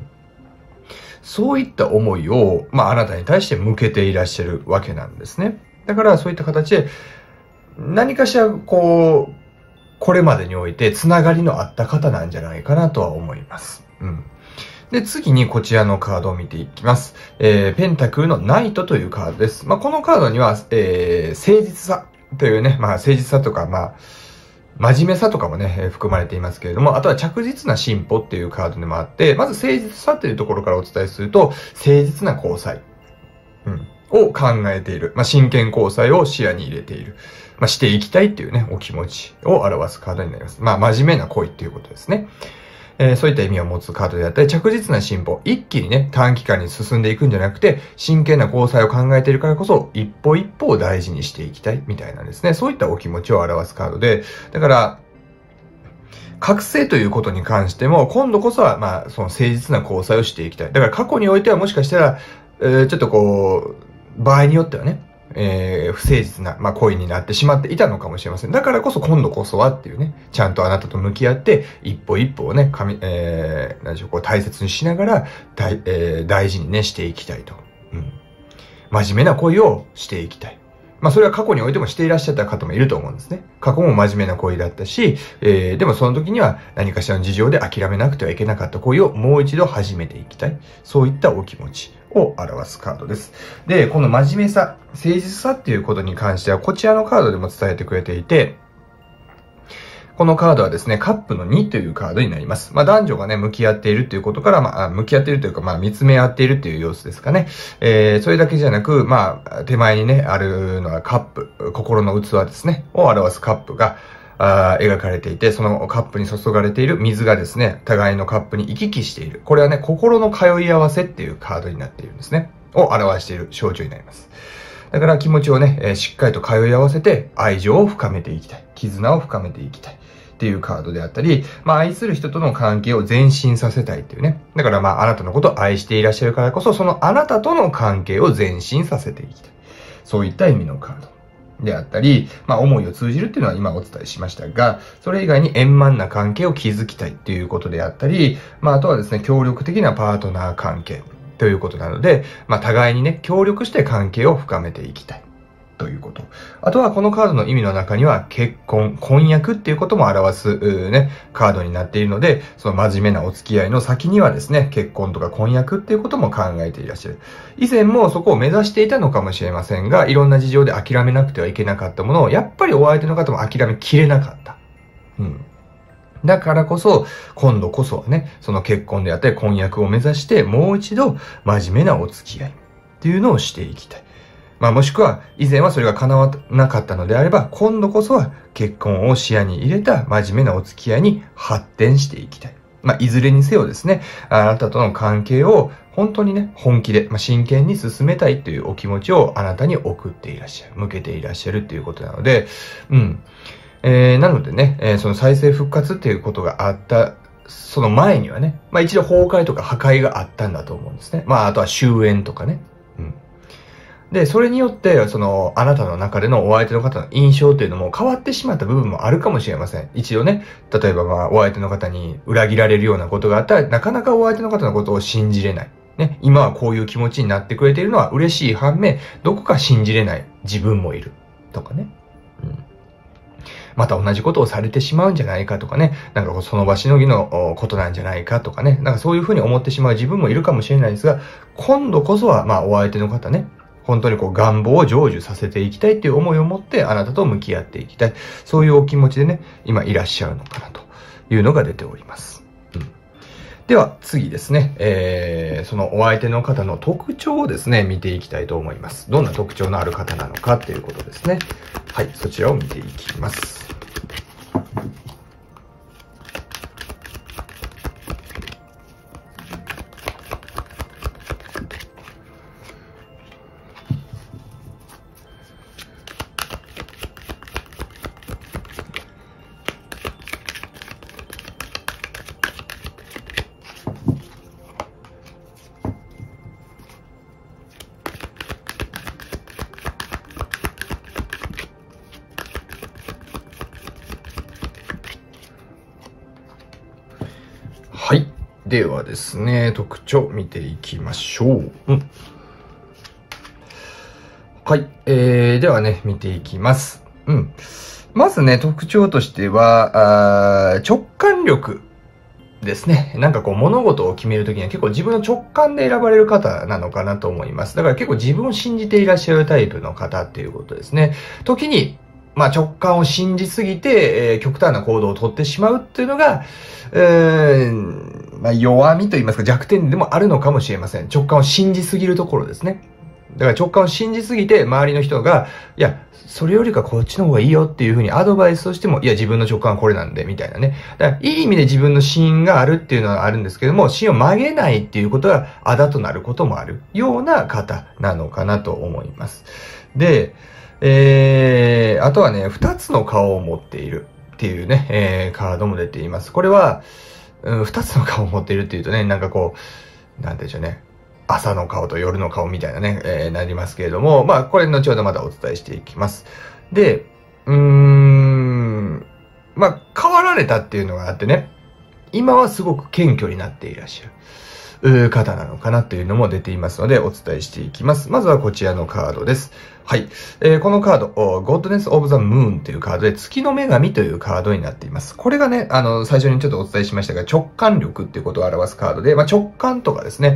そういった思いを、あなたに対して向けていらっしゃるわけなんですね。だからそういった形で、何かしらこれまでにおいてつながりのあった方なんじゃないかなとは思います。で、次にこちらのカードを見ていきます。ペンタクルのナイトというカードです。このカードには、誠実さというね、誠実さとか、真面目さとかもね、含まれていますけれども、あとは着実な進歩っていうカードでもあって、まず誠実さというところからお伝えすると、誠実な交際、を考えている。真剣交際を視野に入れている。していきたいっていうね、お気持ちを表すカードになります。真面目な恋っていうことですね。そういった意味を持つカードであったり、着実な進歩、一気にね、短期間に進んでいくんじゃなくて、真剣な交際を考えているからこそ、一歩一歩を大事にしていきたい、みたいなですね、そういったお気持ちを表すカードで、だから、覚醒ということに関しても、今度こそは、その誠実な交際をしていきたい。だから過去においてはもしかしたら、ちょっと場合によってはね、不誠実な、恋になってしまっていたのかもしれません。だからこそ今度こそはっていうね、ちゃんとあなたと向き合って、一歩一歩をね、大切にしながら、大事にね、していきたいと。真面目な恋をしていきたい。それは過去においてもしていらっしゃった方もいると思うんですね。過去も真面目な恋だったし、でもその時には何かしらの事情で諦めなくてはいけなかった恋をもう一度始めていきたい。そういったお気持ちを表すカードです。で、この真面目さ、誠実さっていうことに関しては、こちらのカードでも伝えてくれていて、このカードはですね、カップの2というカードになります。男女がね、向き合っているということから、向き合っているというか、見つめ合っているという様子ですかね。それだけじゃなく、手前にね、あるのはカップ、心の器ですね、を表すカップが、描かれていて、そのカップに注がれている水がですね、互いのカップに行き来している。これはね、心の通い合わせっていうカードになっているんですね。を表している象徴になります。だから気持ちをね、しっかりと通い合わせて愛情を深めていきたい。絆を深めていきたい。っていうカードであったり、愛する人との関係を前進させたいっていうね。だからあなたのことを愛していらっしゃるからこそ、そのあなたとの関係を前進させていきたい。そういった意味のカードであったり、思いを通じるっていうのは今お伝えしましたが、それ以外に円満な関係を築きたいっていうことであったり、あとはですね、協力的なパートナー関係ということなので、互いにね、協力して関係を深めていきたい。ということ。あとはこのカードの意味の中には結婚、婚約っていうことも表すね、カードになっているので、その真面目なお付き合いの先にはですね、結婚とか婚約っていうことも考えていらっしゃる。以前もそこを目指していたのかもしれませんが、いろんな事情で諦めなくてはいけなかったものを、やっぱりお相手の方も諦めきれなかった。だからこそ、今度こそはね、その結婚であったり婚約を目指して、もう一度真面目なお付き合いっていうのをしていきたい。もしくは、以前はそれが叶わなかったのであれば、今度こそは結婚を視野に入れた真面目なお付き合いに発展していきたい。いずれにせよですね、あなたとの関係を本当にね、本気で、真剣に進めたいというお気持ちをあなたに送っていらっしゃる、向けていらっしゃるっていうことなので、なのでね、その再生復活っていうことがあった、その前にはね、一度崩壊とか破壊があったんだと思うんですね。あとは終焉とかね。で、それによって、あなたの中でのお相手の方の印象っていうのも変わってしまった部分もあるかもしれません。一度ね、例えばお相手の方に裏切られるようなことがあったら、なかなかお相手の方のことを信じれない。ね、今はこういう気持ちになってくれているのは嬉しい反面、どこか信じれない自分もいる。とかね。また同じことをされてしまうんじゃないかとかね、その場しのぎのことなんじゃないかとかね、そういうふうに思ってしまう自分もいるかもしれないですが、今度こそは、お相手の方ね、本当に願望を成就させていきたいっていう思いを持ってあなたと向き合っていきたい。そういうお気持ちでね、今いらっしゃるのかなというのが出ております。では次ですね、そのお相手の方の特徴をですね、見ていきたいと思います。どんな特徴のある方なのかっていうことですね。はい、そちらを見ていきます。はい。ではですね、特徴見ていきましょう。はい。ではね、見ていきます。まずね、特徴としては、直感力ですね。物事を決めるときには結構自分の直感で選ばれる方なのかなと思います。だから結構自分を信じていらっしゃるタイプの方っていうことですね。時に、直感を信じすぎて、極端な行動をとってしまうっていうのが、弱みと言いますか弱点でもあるのかもしれません。直感を信じすぎるところですね。だから直感を信じすぎて、周りの人が、いや、それよりかこっちの方がいいよっていうふうにアドバイスをしても、いや、自分の直感はこれなんで、みたいなね。だから、いい意味で自分の芯があるっていうのはあるんですけども、芯を曲げないっていうことが、あだとなることもあるような方なのかなと思います。で、あとはね、二つの顔を持っているっていうね、カードも出ています。これは、二つの顔を持っているっていうとね、なんて言うんでしょうね。朝の顔と夜の顔みたいなね、なりますけれども、これ後ほどまたお伝えしていきます。で、変わられたっていうのがあってね、今はすごく謙虚になっていらっしゃる。方なのかなというのも出ていますのでお伝えしていきます。まずはこちらのカードです。はい。このカード、Godness of the Moon というカードで月の女神というカードになっています。これがね、最初にちょっとお伝えしましたが直感力っていうことを表すカードで、直感とかですね、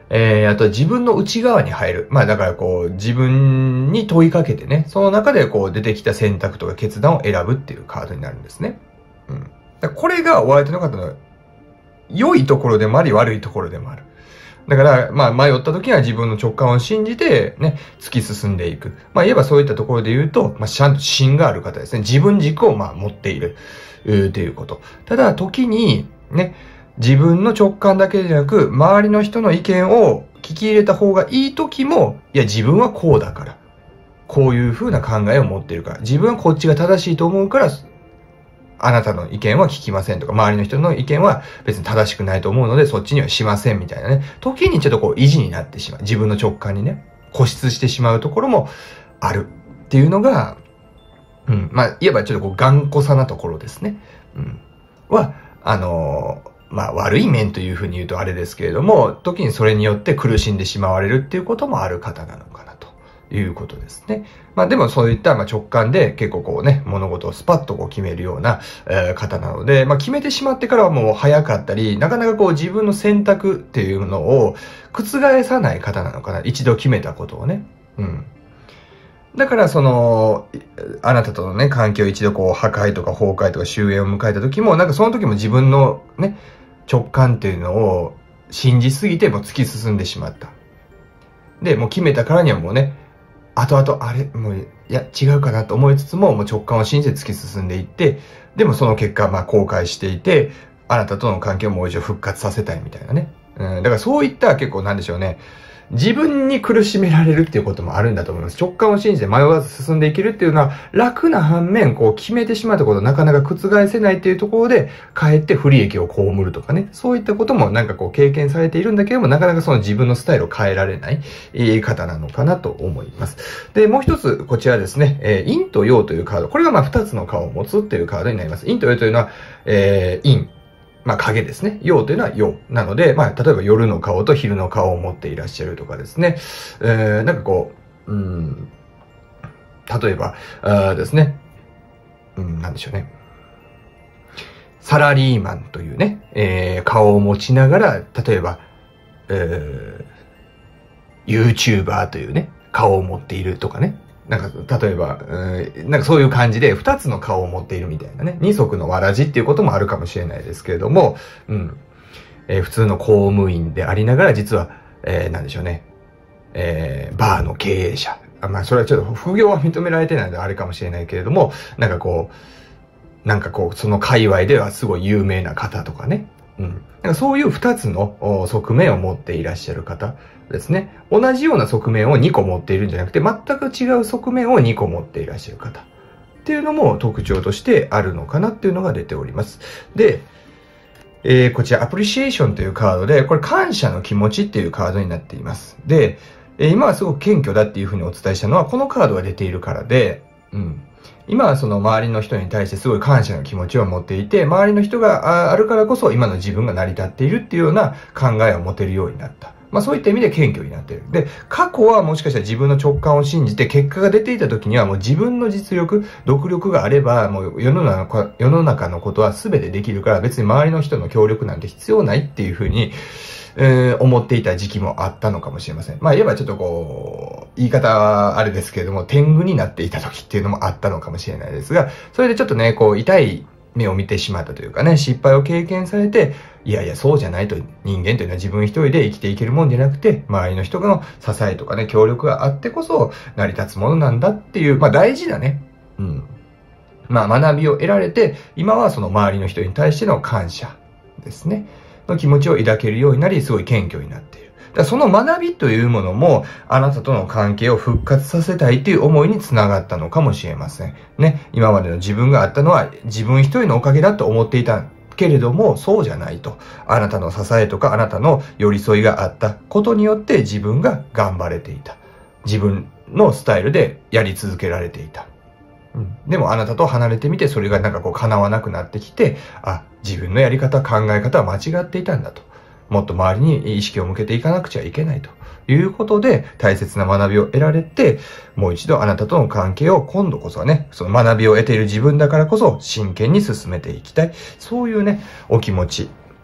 あとは自分の内側に入る。まあだからこう、自分に問いかけてね、その中でこう出てきた選択とか決断を選ぶっていうカードになるんですね。うん。だからこれがお相手の方の良いところでもあり悪いところでもある。だから、まあ迷った時には自分の直感を信じてね、突き進んでいく。まあ言えばそういったところで言うと、まあちゃんと芯がある方ですね。自分軸をまあ持っている。っていうこと。ただ時にね、自分の直感だけでなく、周りの人の意見を聞き入れた方がいい時も、いや自分はこうだから。こういう風な考えを持っているから。自分はこっちが正しいと思うから、あなたの意見は聞きませんとか、周りの人の意見は別に正しくないと思うので、そっちにはしませんみたいなね。時にちょっとこう意地になってしまう。自分の直感にね、固執してしまうところもあるっていうのが、まあ、いわばちょっとこう頑固さなところですね。は、まあ、悪い面というふうに言うとあれですけれども、時にそれによって苦しんでしまわれるっていうこともある方なのかなということですね。まあでもそういった直感で結構こうね、物事をスパッとこう決めるような、方なので、まあ決めてしまってからはもう早かったり、なかなかこう自分の選択っていうのを覆さない方なのかな。一度決めたことをね。だからあなたとのね、関係を一度こう破壊とか崩壊とか終焉を迎えた時も、なんかその時も自分のね、直感っていうのを信じすぎてもう突き進んでしまった。で、もう決めたからにはもうね、後々、あれもう、いや、違うかなと思いつつも、もう直感を信じて突き進んでいって、でもその結果、まあ後悔していて、あなたとの関係をもう一度復活させたいみたいなね。だからそういった結構なんでしょうね。自分に苦しめられるっていうこともあるんだと思います。直感を信じて迷わず進んでいけるっていうのは楽な反面、こう決めてしまったことをなかなか覆せないっていうところで、かえって不利益を被るとかね。そういったこともなんかこう経験されているんだけども、なかなかその自分のスタイルを変えられない方なのかなと思います。で、もう一つ、こちらですね、陰と陽というカード。これがまあ二つの顔を持つっていうカードになります。陰と陽というのは、陰。まあ影ですね。陽というのは陽。なので、まあ例えば夜の顔と昼の顔を持っていらっしゃるとかですね。なんかこう、例えば、ですね。なんでしょうね。サラリーマンというね、顔を持ちながら、例えば、YouTuber というね、顔を持っているとかね。なんか、例えば、なんかそういう感じで、二つの顔を持っているみたいなね。二足のわらじっていうこともあるかもしれないですけれども、普通の公務員でありながら、実は、なんでしょうね。バーの経営者。まあ、それはちょっと副業は認められてないのであれかもしれないけれども、なんかこう、その界隈ではすごい有名な方とかね。なんかそういう二つの側面を持っていらっしゃる方ですね。同じような側面を2個持っているんじゃなくて、全く違う側面を2個持っていらっしゃる方っていうのも特徴としてあるのかなっていうのが出ております。で、こちらアプリシエーションというカードで、これ感謝の気持ちっていうカードになっています。で、今はすごく謙虚だっていうふうにお伝えしたのは、このカードが出ているからで、今はその周りの人に対してすごい感謝の気持ちを持っていて、周りの人があるからこそ今の自分が成り立っているっていうような考えを持てるようになった。まあそういった意味で謙虚になっている。で、過去はもしかしたら自分の直感を信じて結果が出ていた時にはもう自分の実力、独力があればもう世の中のことは全てできるから別に周りの人の協力なんて必要ないっていうふうに、思っていた時期もあったのかもしれません。まあ言えばちょっとこう、言い方はあれですけれども、天狗になっていた時っていうのもあったのかもしれないですが、それでちょっとね、こう痛い目を見てしまったというかね、失敗を経験されて、いやいやそうじゃないと、人間というのは自分一人で生きていけるもんじゃなくて、周りの人の支えとかね、協力があってこそ成り立つものなんだっていう、まあ大事なね、まあ学びを得られて、今はその周りの人に対しての感謝ですね。の気持ちを抱けるようになり、すごい謙虚になっている。だからその学びというものも、あなたとの関係を復活させたいという思いにつながったのかもしれません。ね。今までの自分があったのは自分一人のおかげだと思っていたけれども、そうじゃないと。あなたの支えとか、あなたの寄り添いがあったことによって自分が頑張れていた。自分のスタイルでやり続けられていた。でもあなたと離れてみてそれがなんかこう叶わなくなってきて、自分のやり方、考え方は間違っていたんだと。もっと周りに意識を向けていかなくちゃいけないということで大切な学びを得られて、もう一度あなたとの関係を今度こそはね、その学びを得ている自分だからこそ真剣に進めていきたい。そういうね、お気持ち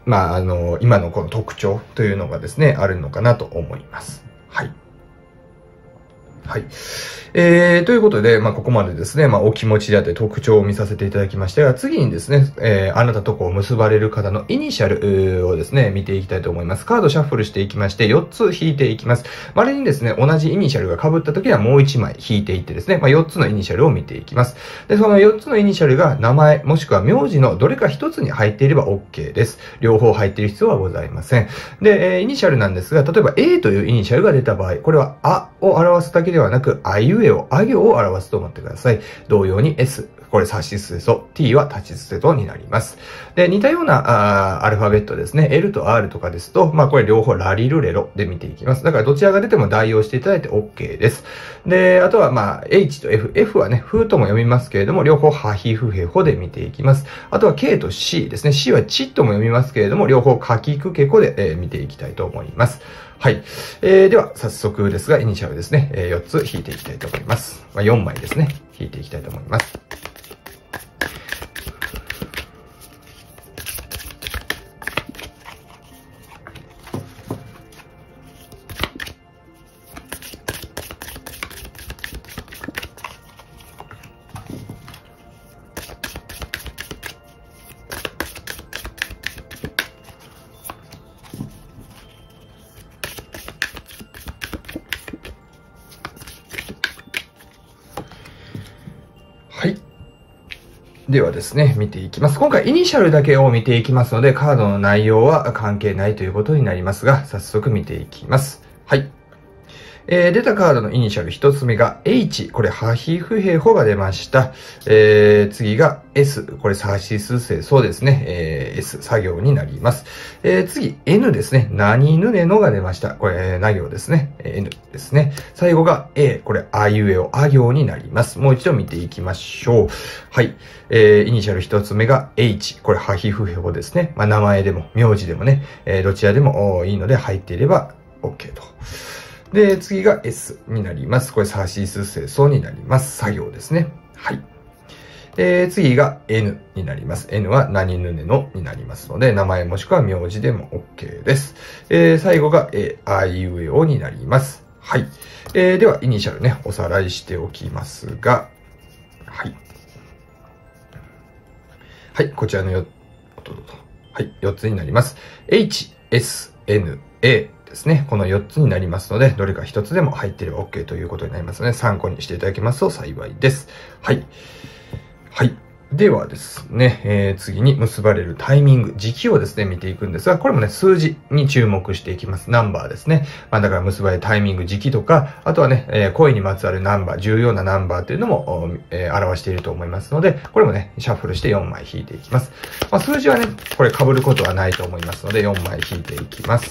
今のこの特徴というのがですね、あるのかなと思います。はい。はい。ということで、ここまでですね、お気持ちであって特徴を見させていただきましたが、次にですね、あなたとこう結ばれる方のイニシャルをですね、見ていきたいと思います。カードシャッフルしていきまして、4つ引いていきます。稀にですね、同じイニシャルが被った時はもう1枚引いていってですね、4つのイニシャルを見ていきます。で、その4つのイニシャルが名前、もしくは名字のどれか1つに入っていれば OK です。両方入っている必要はございません。で、イニシャルなんですが、例えば A というイニシャルが出た場合、これはあを表すだけではなく、あいうえお、あ行を表すと思ってください。同様に S、これ、さしすせそ、T は立ちすせとになります。で、似たようなアルファベットですね。L と R とかですと、これ両方ラリルレロで見ていきます。だからどちらが出ても代用していただいて OK です。で、あとはH と F。F はね、風とも読みますけれども、両方ハヒフヘホで見ていきます。あとは K と C ですね。C はチとも読みますけれども、両方カキクケコで、見ていきたいと思います。はい。では、早速ですが、イニシャルですね、4つ引いていきたいと思います。4枚ですね、引いていきたいと思います。はい。ではですね、見ていきます。今回イニシャルだけを見ていきますので、カードの内容は関係ないということになりますが、早速見ていきます。はい。出たカードのイニシャル一つ目が H、これハヒフヘホが出ました。次が S、これサシスセ、そうですね、S、作業になります。次 N ですね、ナニヌネノが出ました。これ、な行ですね、N ですね。最後が A、これあいうえお、あ行になります。もう一度見ていきましょう。はい。イニシャル一つ目が H、これハヒフヘホですね。名前でも名字でもね、どちらでもいいので入っていれば OK と。で、次が S になります。これ、サシスセソになります。作業ですね。はい。次が N になります。N は何ぬねのになりますので、名前もしくは名字でも OK です。最後が A、あいうえおになります。はい。では、イニシャルね、おさらいしておきますが、はい。はい、こちらの4つになります。H、S、N、A。ですね。この4つになりますので、どれか1つでも入っていれば OK ということになりますので、参考にしていただけますと幸いです。はい。はい。ではですね、次に結ばれるタイミング、時期をですね、見ていくんですが、これもね、数字に注目していきます。ナンバーですね。だから結ばれるタイミング、時期とか、あとはね、恋にまつわるナンバー、重要なナンバーというのも、表していると思いますので、これもね、シャッフルして4枚引いていきます。数字はね、これ被ることはないと思いますので、4枚引いていきます。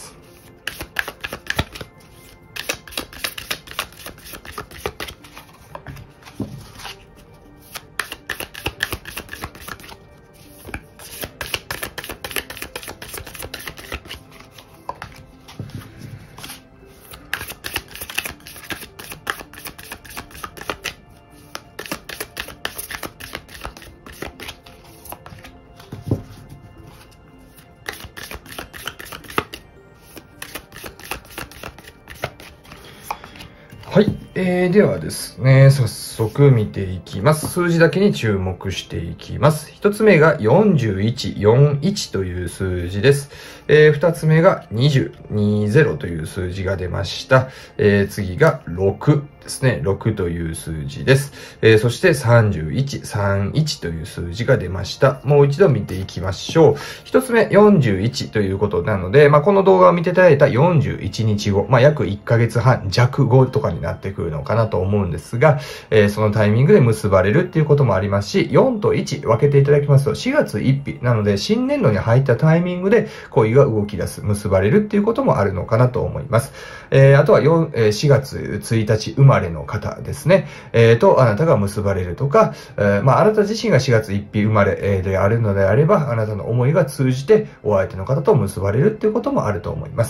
はい。ではですね、早速見ていきます。数字だけに注目していきます。一つ目が41、41という数字です。二つ目が20、20という数字が出ました。次が6ですね。6という数字です。そして31、31という数字が出ました。もう一度見ていきましょう。一つ目41ということなので、この動画を見ていただいた41日後、約1ヶ月半弱後とかになってくるのかなと思うんですが、そのタイミングで結ばれるっていうこともありますし、4と1分けていただきますと4月1日なので新年度に入ったタイミングで恋が動き出す、結ばれるっていうこともあるのかなと思います。あとは4月1日生まれの方ですね。あなたが結ばれるとか、あなた自身が4月1日生まれであるのであれば、あなたの思いが通じてお相手の方と結ばれるっていうこともあると思います。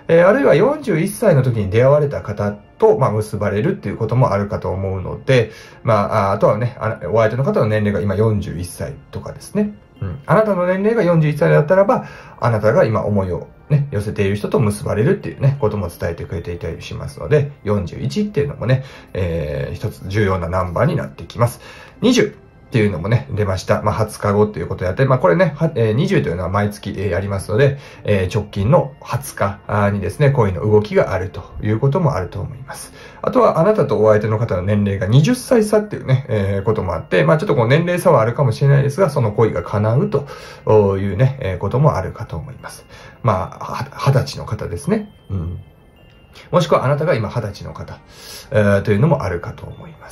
あるいは41歳の時に出会われた方と、結ばれるっていうこともあるかと思うので、あとはね、お相手の方の年齢が今41歳とかですね。あなたの年齢が41歳だったらば、あなたが今思いをね、寄せている人と結ばれるっていうね、ことも伝えてくれていたりしますので、41っていうのもね、一つ重要なナンバーになってきます。20っていうのもね、出ました。20日後っていうことであって、これね、20というのは毎月ありますので、直近の20日にですね、恋の動きがあるということもあると思います。あとは、あなたとお相手の方の年齢が20歳差っていうね、こともあって、ちょっとこう年齢差はあるかもしれないですが、その恋が叶うというね、こともあるかと思います。20歳の方ですね。もしくはあなたが今20歳の方、というのもあるかと思います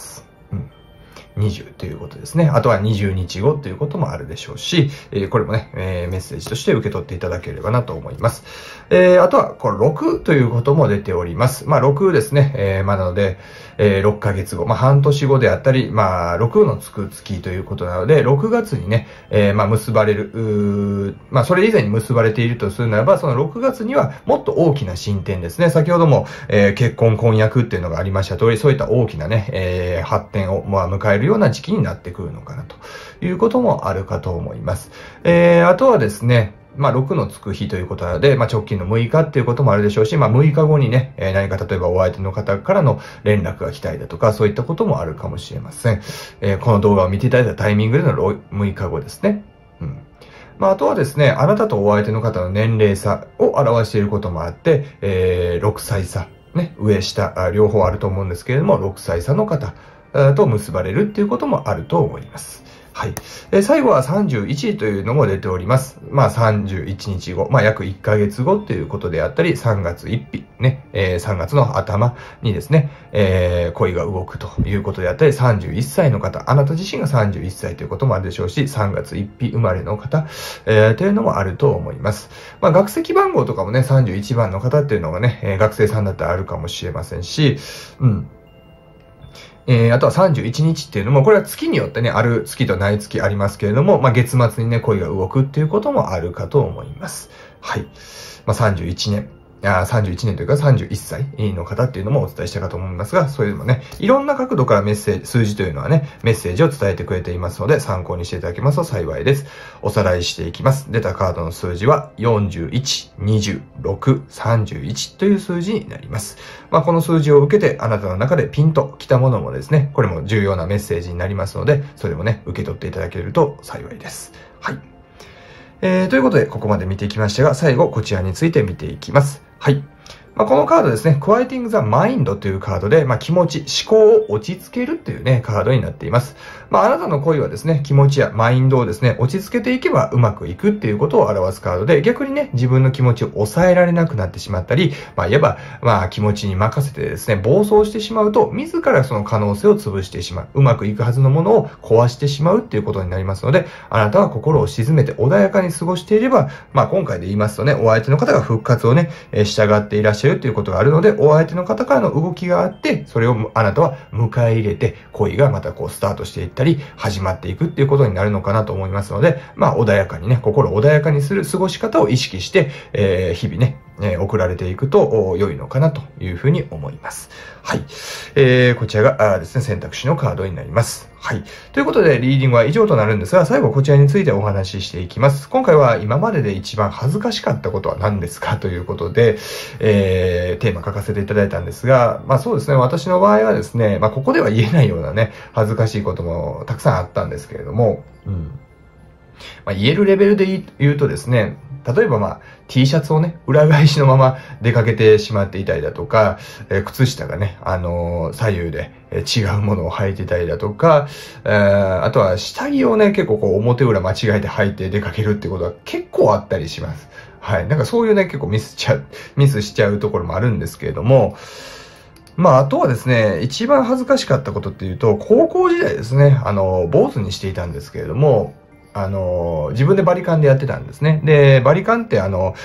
。20ということですね。あとは20日後ということもあるでしょうし、これもね、メッセージとして受け取っていただければなと思います。あとは、これ6ということも出ております。6ですね。なので、6ヶ月後、半年後であったり、6のつく月ということなので、6月にね、結ばれる、それ以前に結ばれているとするならば、その6月にはもっと大きな進展ですね。先ほども、結婚、婚約っていうのがありました通り、そういった大きなね、発展を、迎えるような時期になってくるのかなということもあるかと思います。あとはですね、6のつく日ということなので、直近の6日っていうこともあるでしょうし、6日後にね、何か例えばお相手の方からの連絡が来たりだとか、そういったこともあるかもしれません。この動画を見ていただいたタイミングでの6日後ですね。あとはですね、あなたとお相手の方の年齢差を表していることもあって、6歳差、ね、上下、両方あると思うんですけれども、6歳差の方と結ばれるっていうこともあると思います。はい。最後は31というのも出ております。31日後、約1ヶ月後ということであったり、3月1日、ね、3月の頭にですね、恋が動くということであったり、31歳の方、あなた自身が31歳ということもあるでしょうし、3月1日生まれの方、というのもあると思います。学籍番号とかもね、31番の方っていうのがね、学生さんだったらあるかもしれませんし、あとは31日っていうのも、これは月によってね、ある月とない月ありますけれども、月末にね、恋が動くっていうこともあるかと思います。はい。31年というか31歳の方っていうのもお伝えしたかと思いますが、それでもね、いろんな角度から数字というのはね、メッセージを伝えてくれていますので、参考にしていただけますと幸いです。おさらいしていきます。出たカードの数字は41、26、31という数字になります。この数字を受けて、あなたの中でピンと来たものもですね、これも重要なメッセージになりますので、それもね、受け取っていただけると幸いです。はい。ということで、ここまで見ていきましたが、最後、こちらについて見ていきます。はい。このカードですね、Quieting the Mind というカードで、気持ち、思考を落ち着けるっていうね、カードになっています。あなたの恋はですね、気持ちやマインドをですね、落ち着けていけばうまくいくっていうことを表すカードで、逆にね、自分の気持ちを抑えられなくなってしまったり、いわば、気持ちに任せてですね、暴走してしまうと、自らその可能性を潰してしまう。うまくいくはずのものを壊してしまうっていうことになりますので、あなたは心を静めて穏やかに過ごしていれば、今回で言いますとね、お相手の方が復活をね、従っていらっしゃるということがあるので、お相手の方からの動きがあって、それをあなたは迎え入れて、恋がまたスタートしていったり、始まっていくっていうことになるのかなと思いますので、穏やかにね、心穏やかにする過ごし方を意識して、日々ね、送られていくと良いのかなというふうに思います。はい。こちらがですね、選択肢のカードになります。はい。ということで、リーディングは以上となるんですが、最後こちらについてお話ししていきます。今回は今までで一番恥ずかしかったことは何ですかということで、テーマ書かせていただいたんですが、そうですね、私の場合はですね、ここでは言えないようなね、恥ずかしいこともたくさんあったんですけれども、言えるレベルで言うとですね、例えばT シャツをね、裏返しのまま出かけてしまっていたりだとか、靴下がね、左右で違うものを履いてたりだとか、あとは下着をね、結構表裏間違えて履いて出かけるってことは結構あったりします。はい。そういうね、結構ミスしちゃうところもあるんですけれども、あとはですね、一番恥ずかしかったことっていうと、高校時代ですね、坊主にしていたんですけれども、自分でバリカンでやってたんですね。で、バリカンって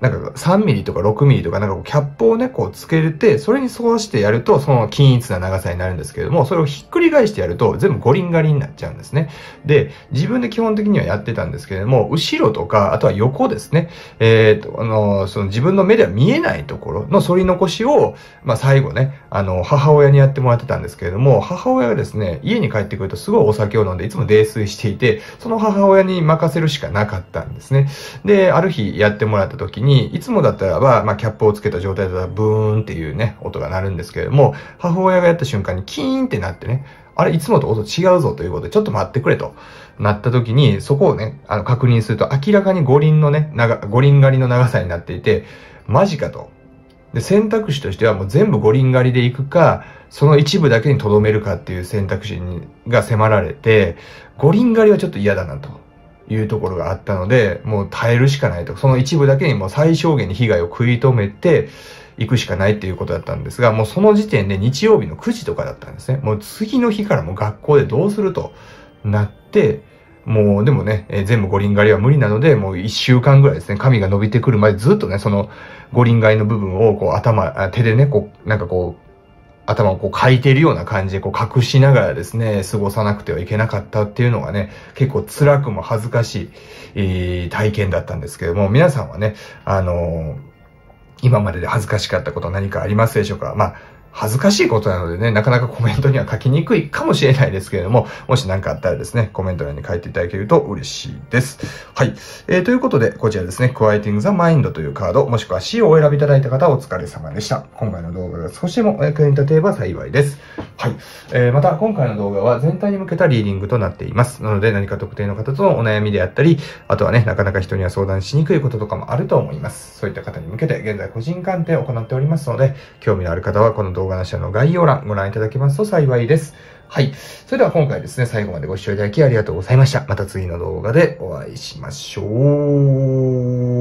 なんか3ミリとか6ミリとかなんかこうキャップをね、こうつけて、それに沿わしてやると、その均一な長さになるんですけれども、それをひっくり返してやると、全部ゴリンガリになっちゃうんですね。で、自分で基本的にはやってたんですけれども、後ろとか、あとは横ですね。その自分の目では見えないところの反り残しを、最後ね、母親にやってもらってたんですけれども、母親がですね、家に帰ってくるとすごいお酒を飲んで、いつも泥酔していて、その母親に任せるしかなかったんですね。で、ある日やってもらった時に、いつもだったらば、キャップをつけた状態だったらブーンっていうね、音が鳴るんですけれども、母親がやった瞬間にキーンってなってね、あれ、いつもと音違うぞということで、ちょっと待ってくれとなった時に、そこをね、確認すると明らかに五輪狩りの長さになっていて、マジかと。で、選択肢としてはもう全部五輪狩りで行くか、その一部だけに留めるかっていう選択肢が迫られて、五輪狩りはちょっと嫌だなというところがあったので、もう耐えるしかないと。その一部だけにもう最小限に被害を食い止めて、行くしかないっていうことだったんですが、もうその時点で日曜日の9時とかだったんですね。もう次の日からもう学校でどうするとなって、もうでもね、全部五輪狩りは無理なので、もう1週間ぐらいですね、髪が伸びてくるまでずっとね、その五輪狩りの部分をこう手でね、こう、なんかこう、頭をこうかいているような感じでこう隠しながらですね、過ごさなくてはいけなかったっていうのがね、結構辛くも恥ずかしい、体験だったんですけども、皆さんはね、今までで恥ずかしかったこと何かありますでしょうか？恥ずかしいことなのでね、なかなかコメントには書きにくいかもしれないですけれども、もし何かあったらですね、コメント欄に書いていただけると嬉しいです。はい。ということで、こちらですね、Quieting the Mind というカード、もしくは C をお選びいただいた方、お疲れ様でした。今回の動画が少しでもお役に立てれば幸いです。はい。また、今回の動画は全体に向けたリーディングとなっています。なので、何か特定の方とのお悩みであったり、あとはね、なかなか人には相談しにくいこととかもあると思います。そういった方に向けて、現在個人鑑定を行っておりますので、興味のある方はこの動画の下の概要欄ご覧いただけますと幸いです。はい。それでは今回ですね、最後までご視聴いただきありがとうございました。また次の動画でお会いしましょう。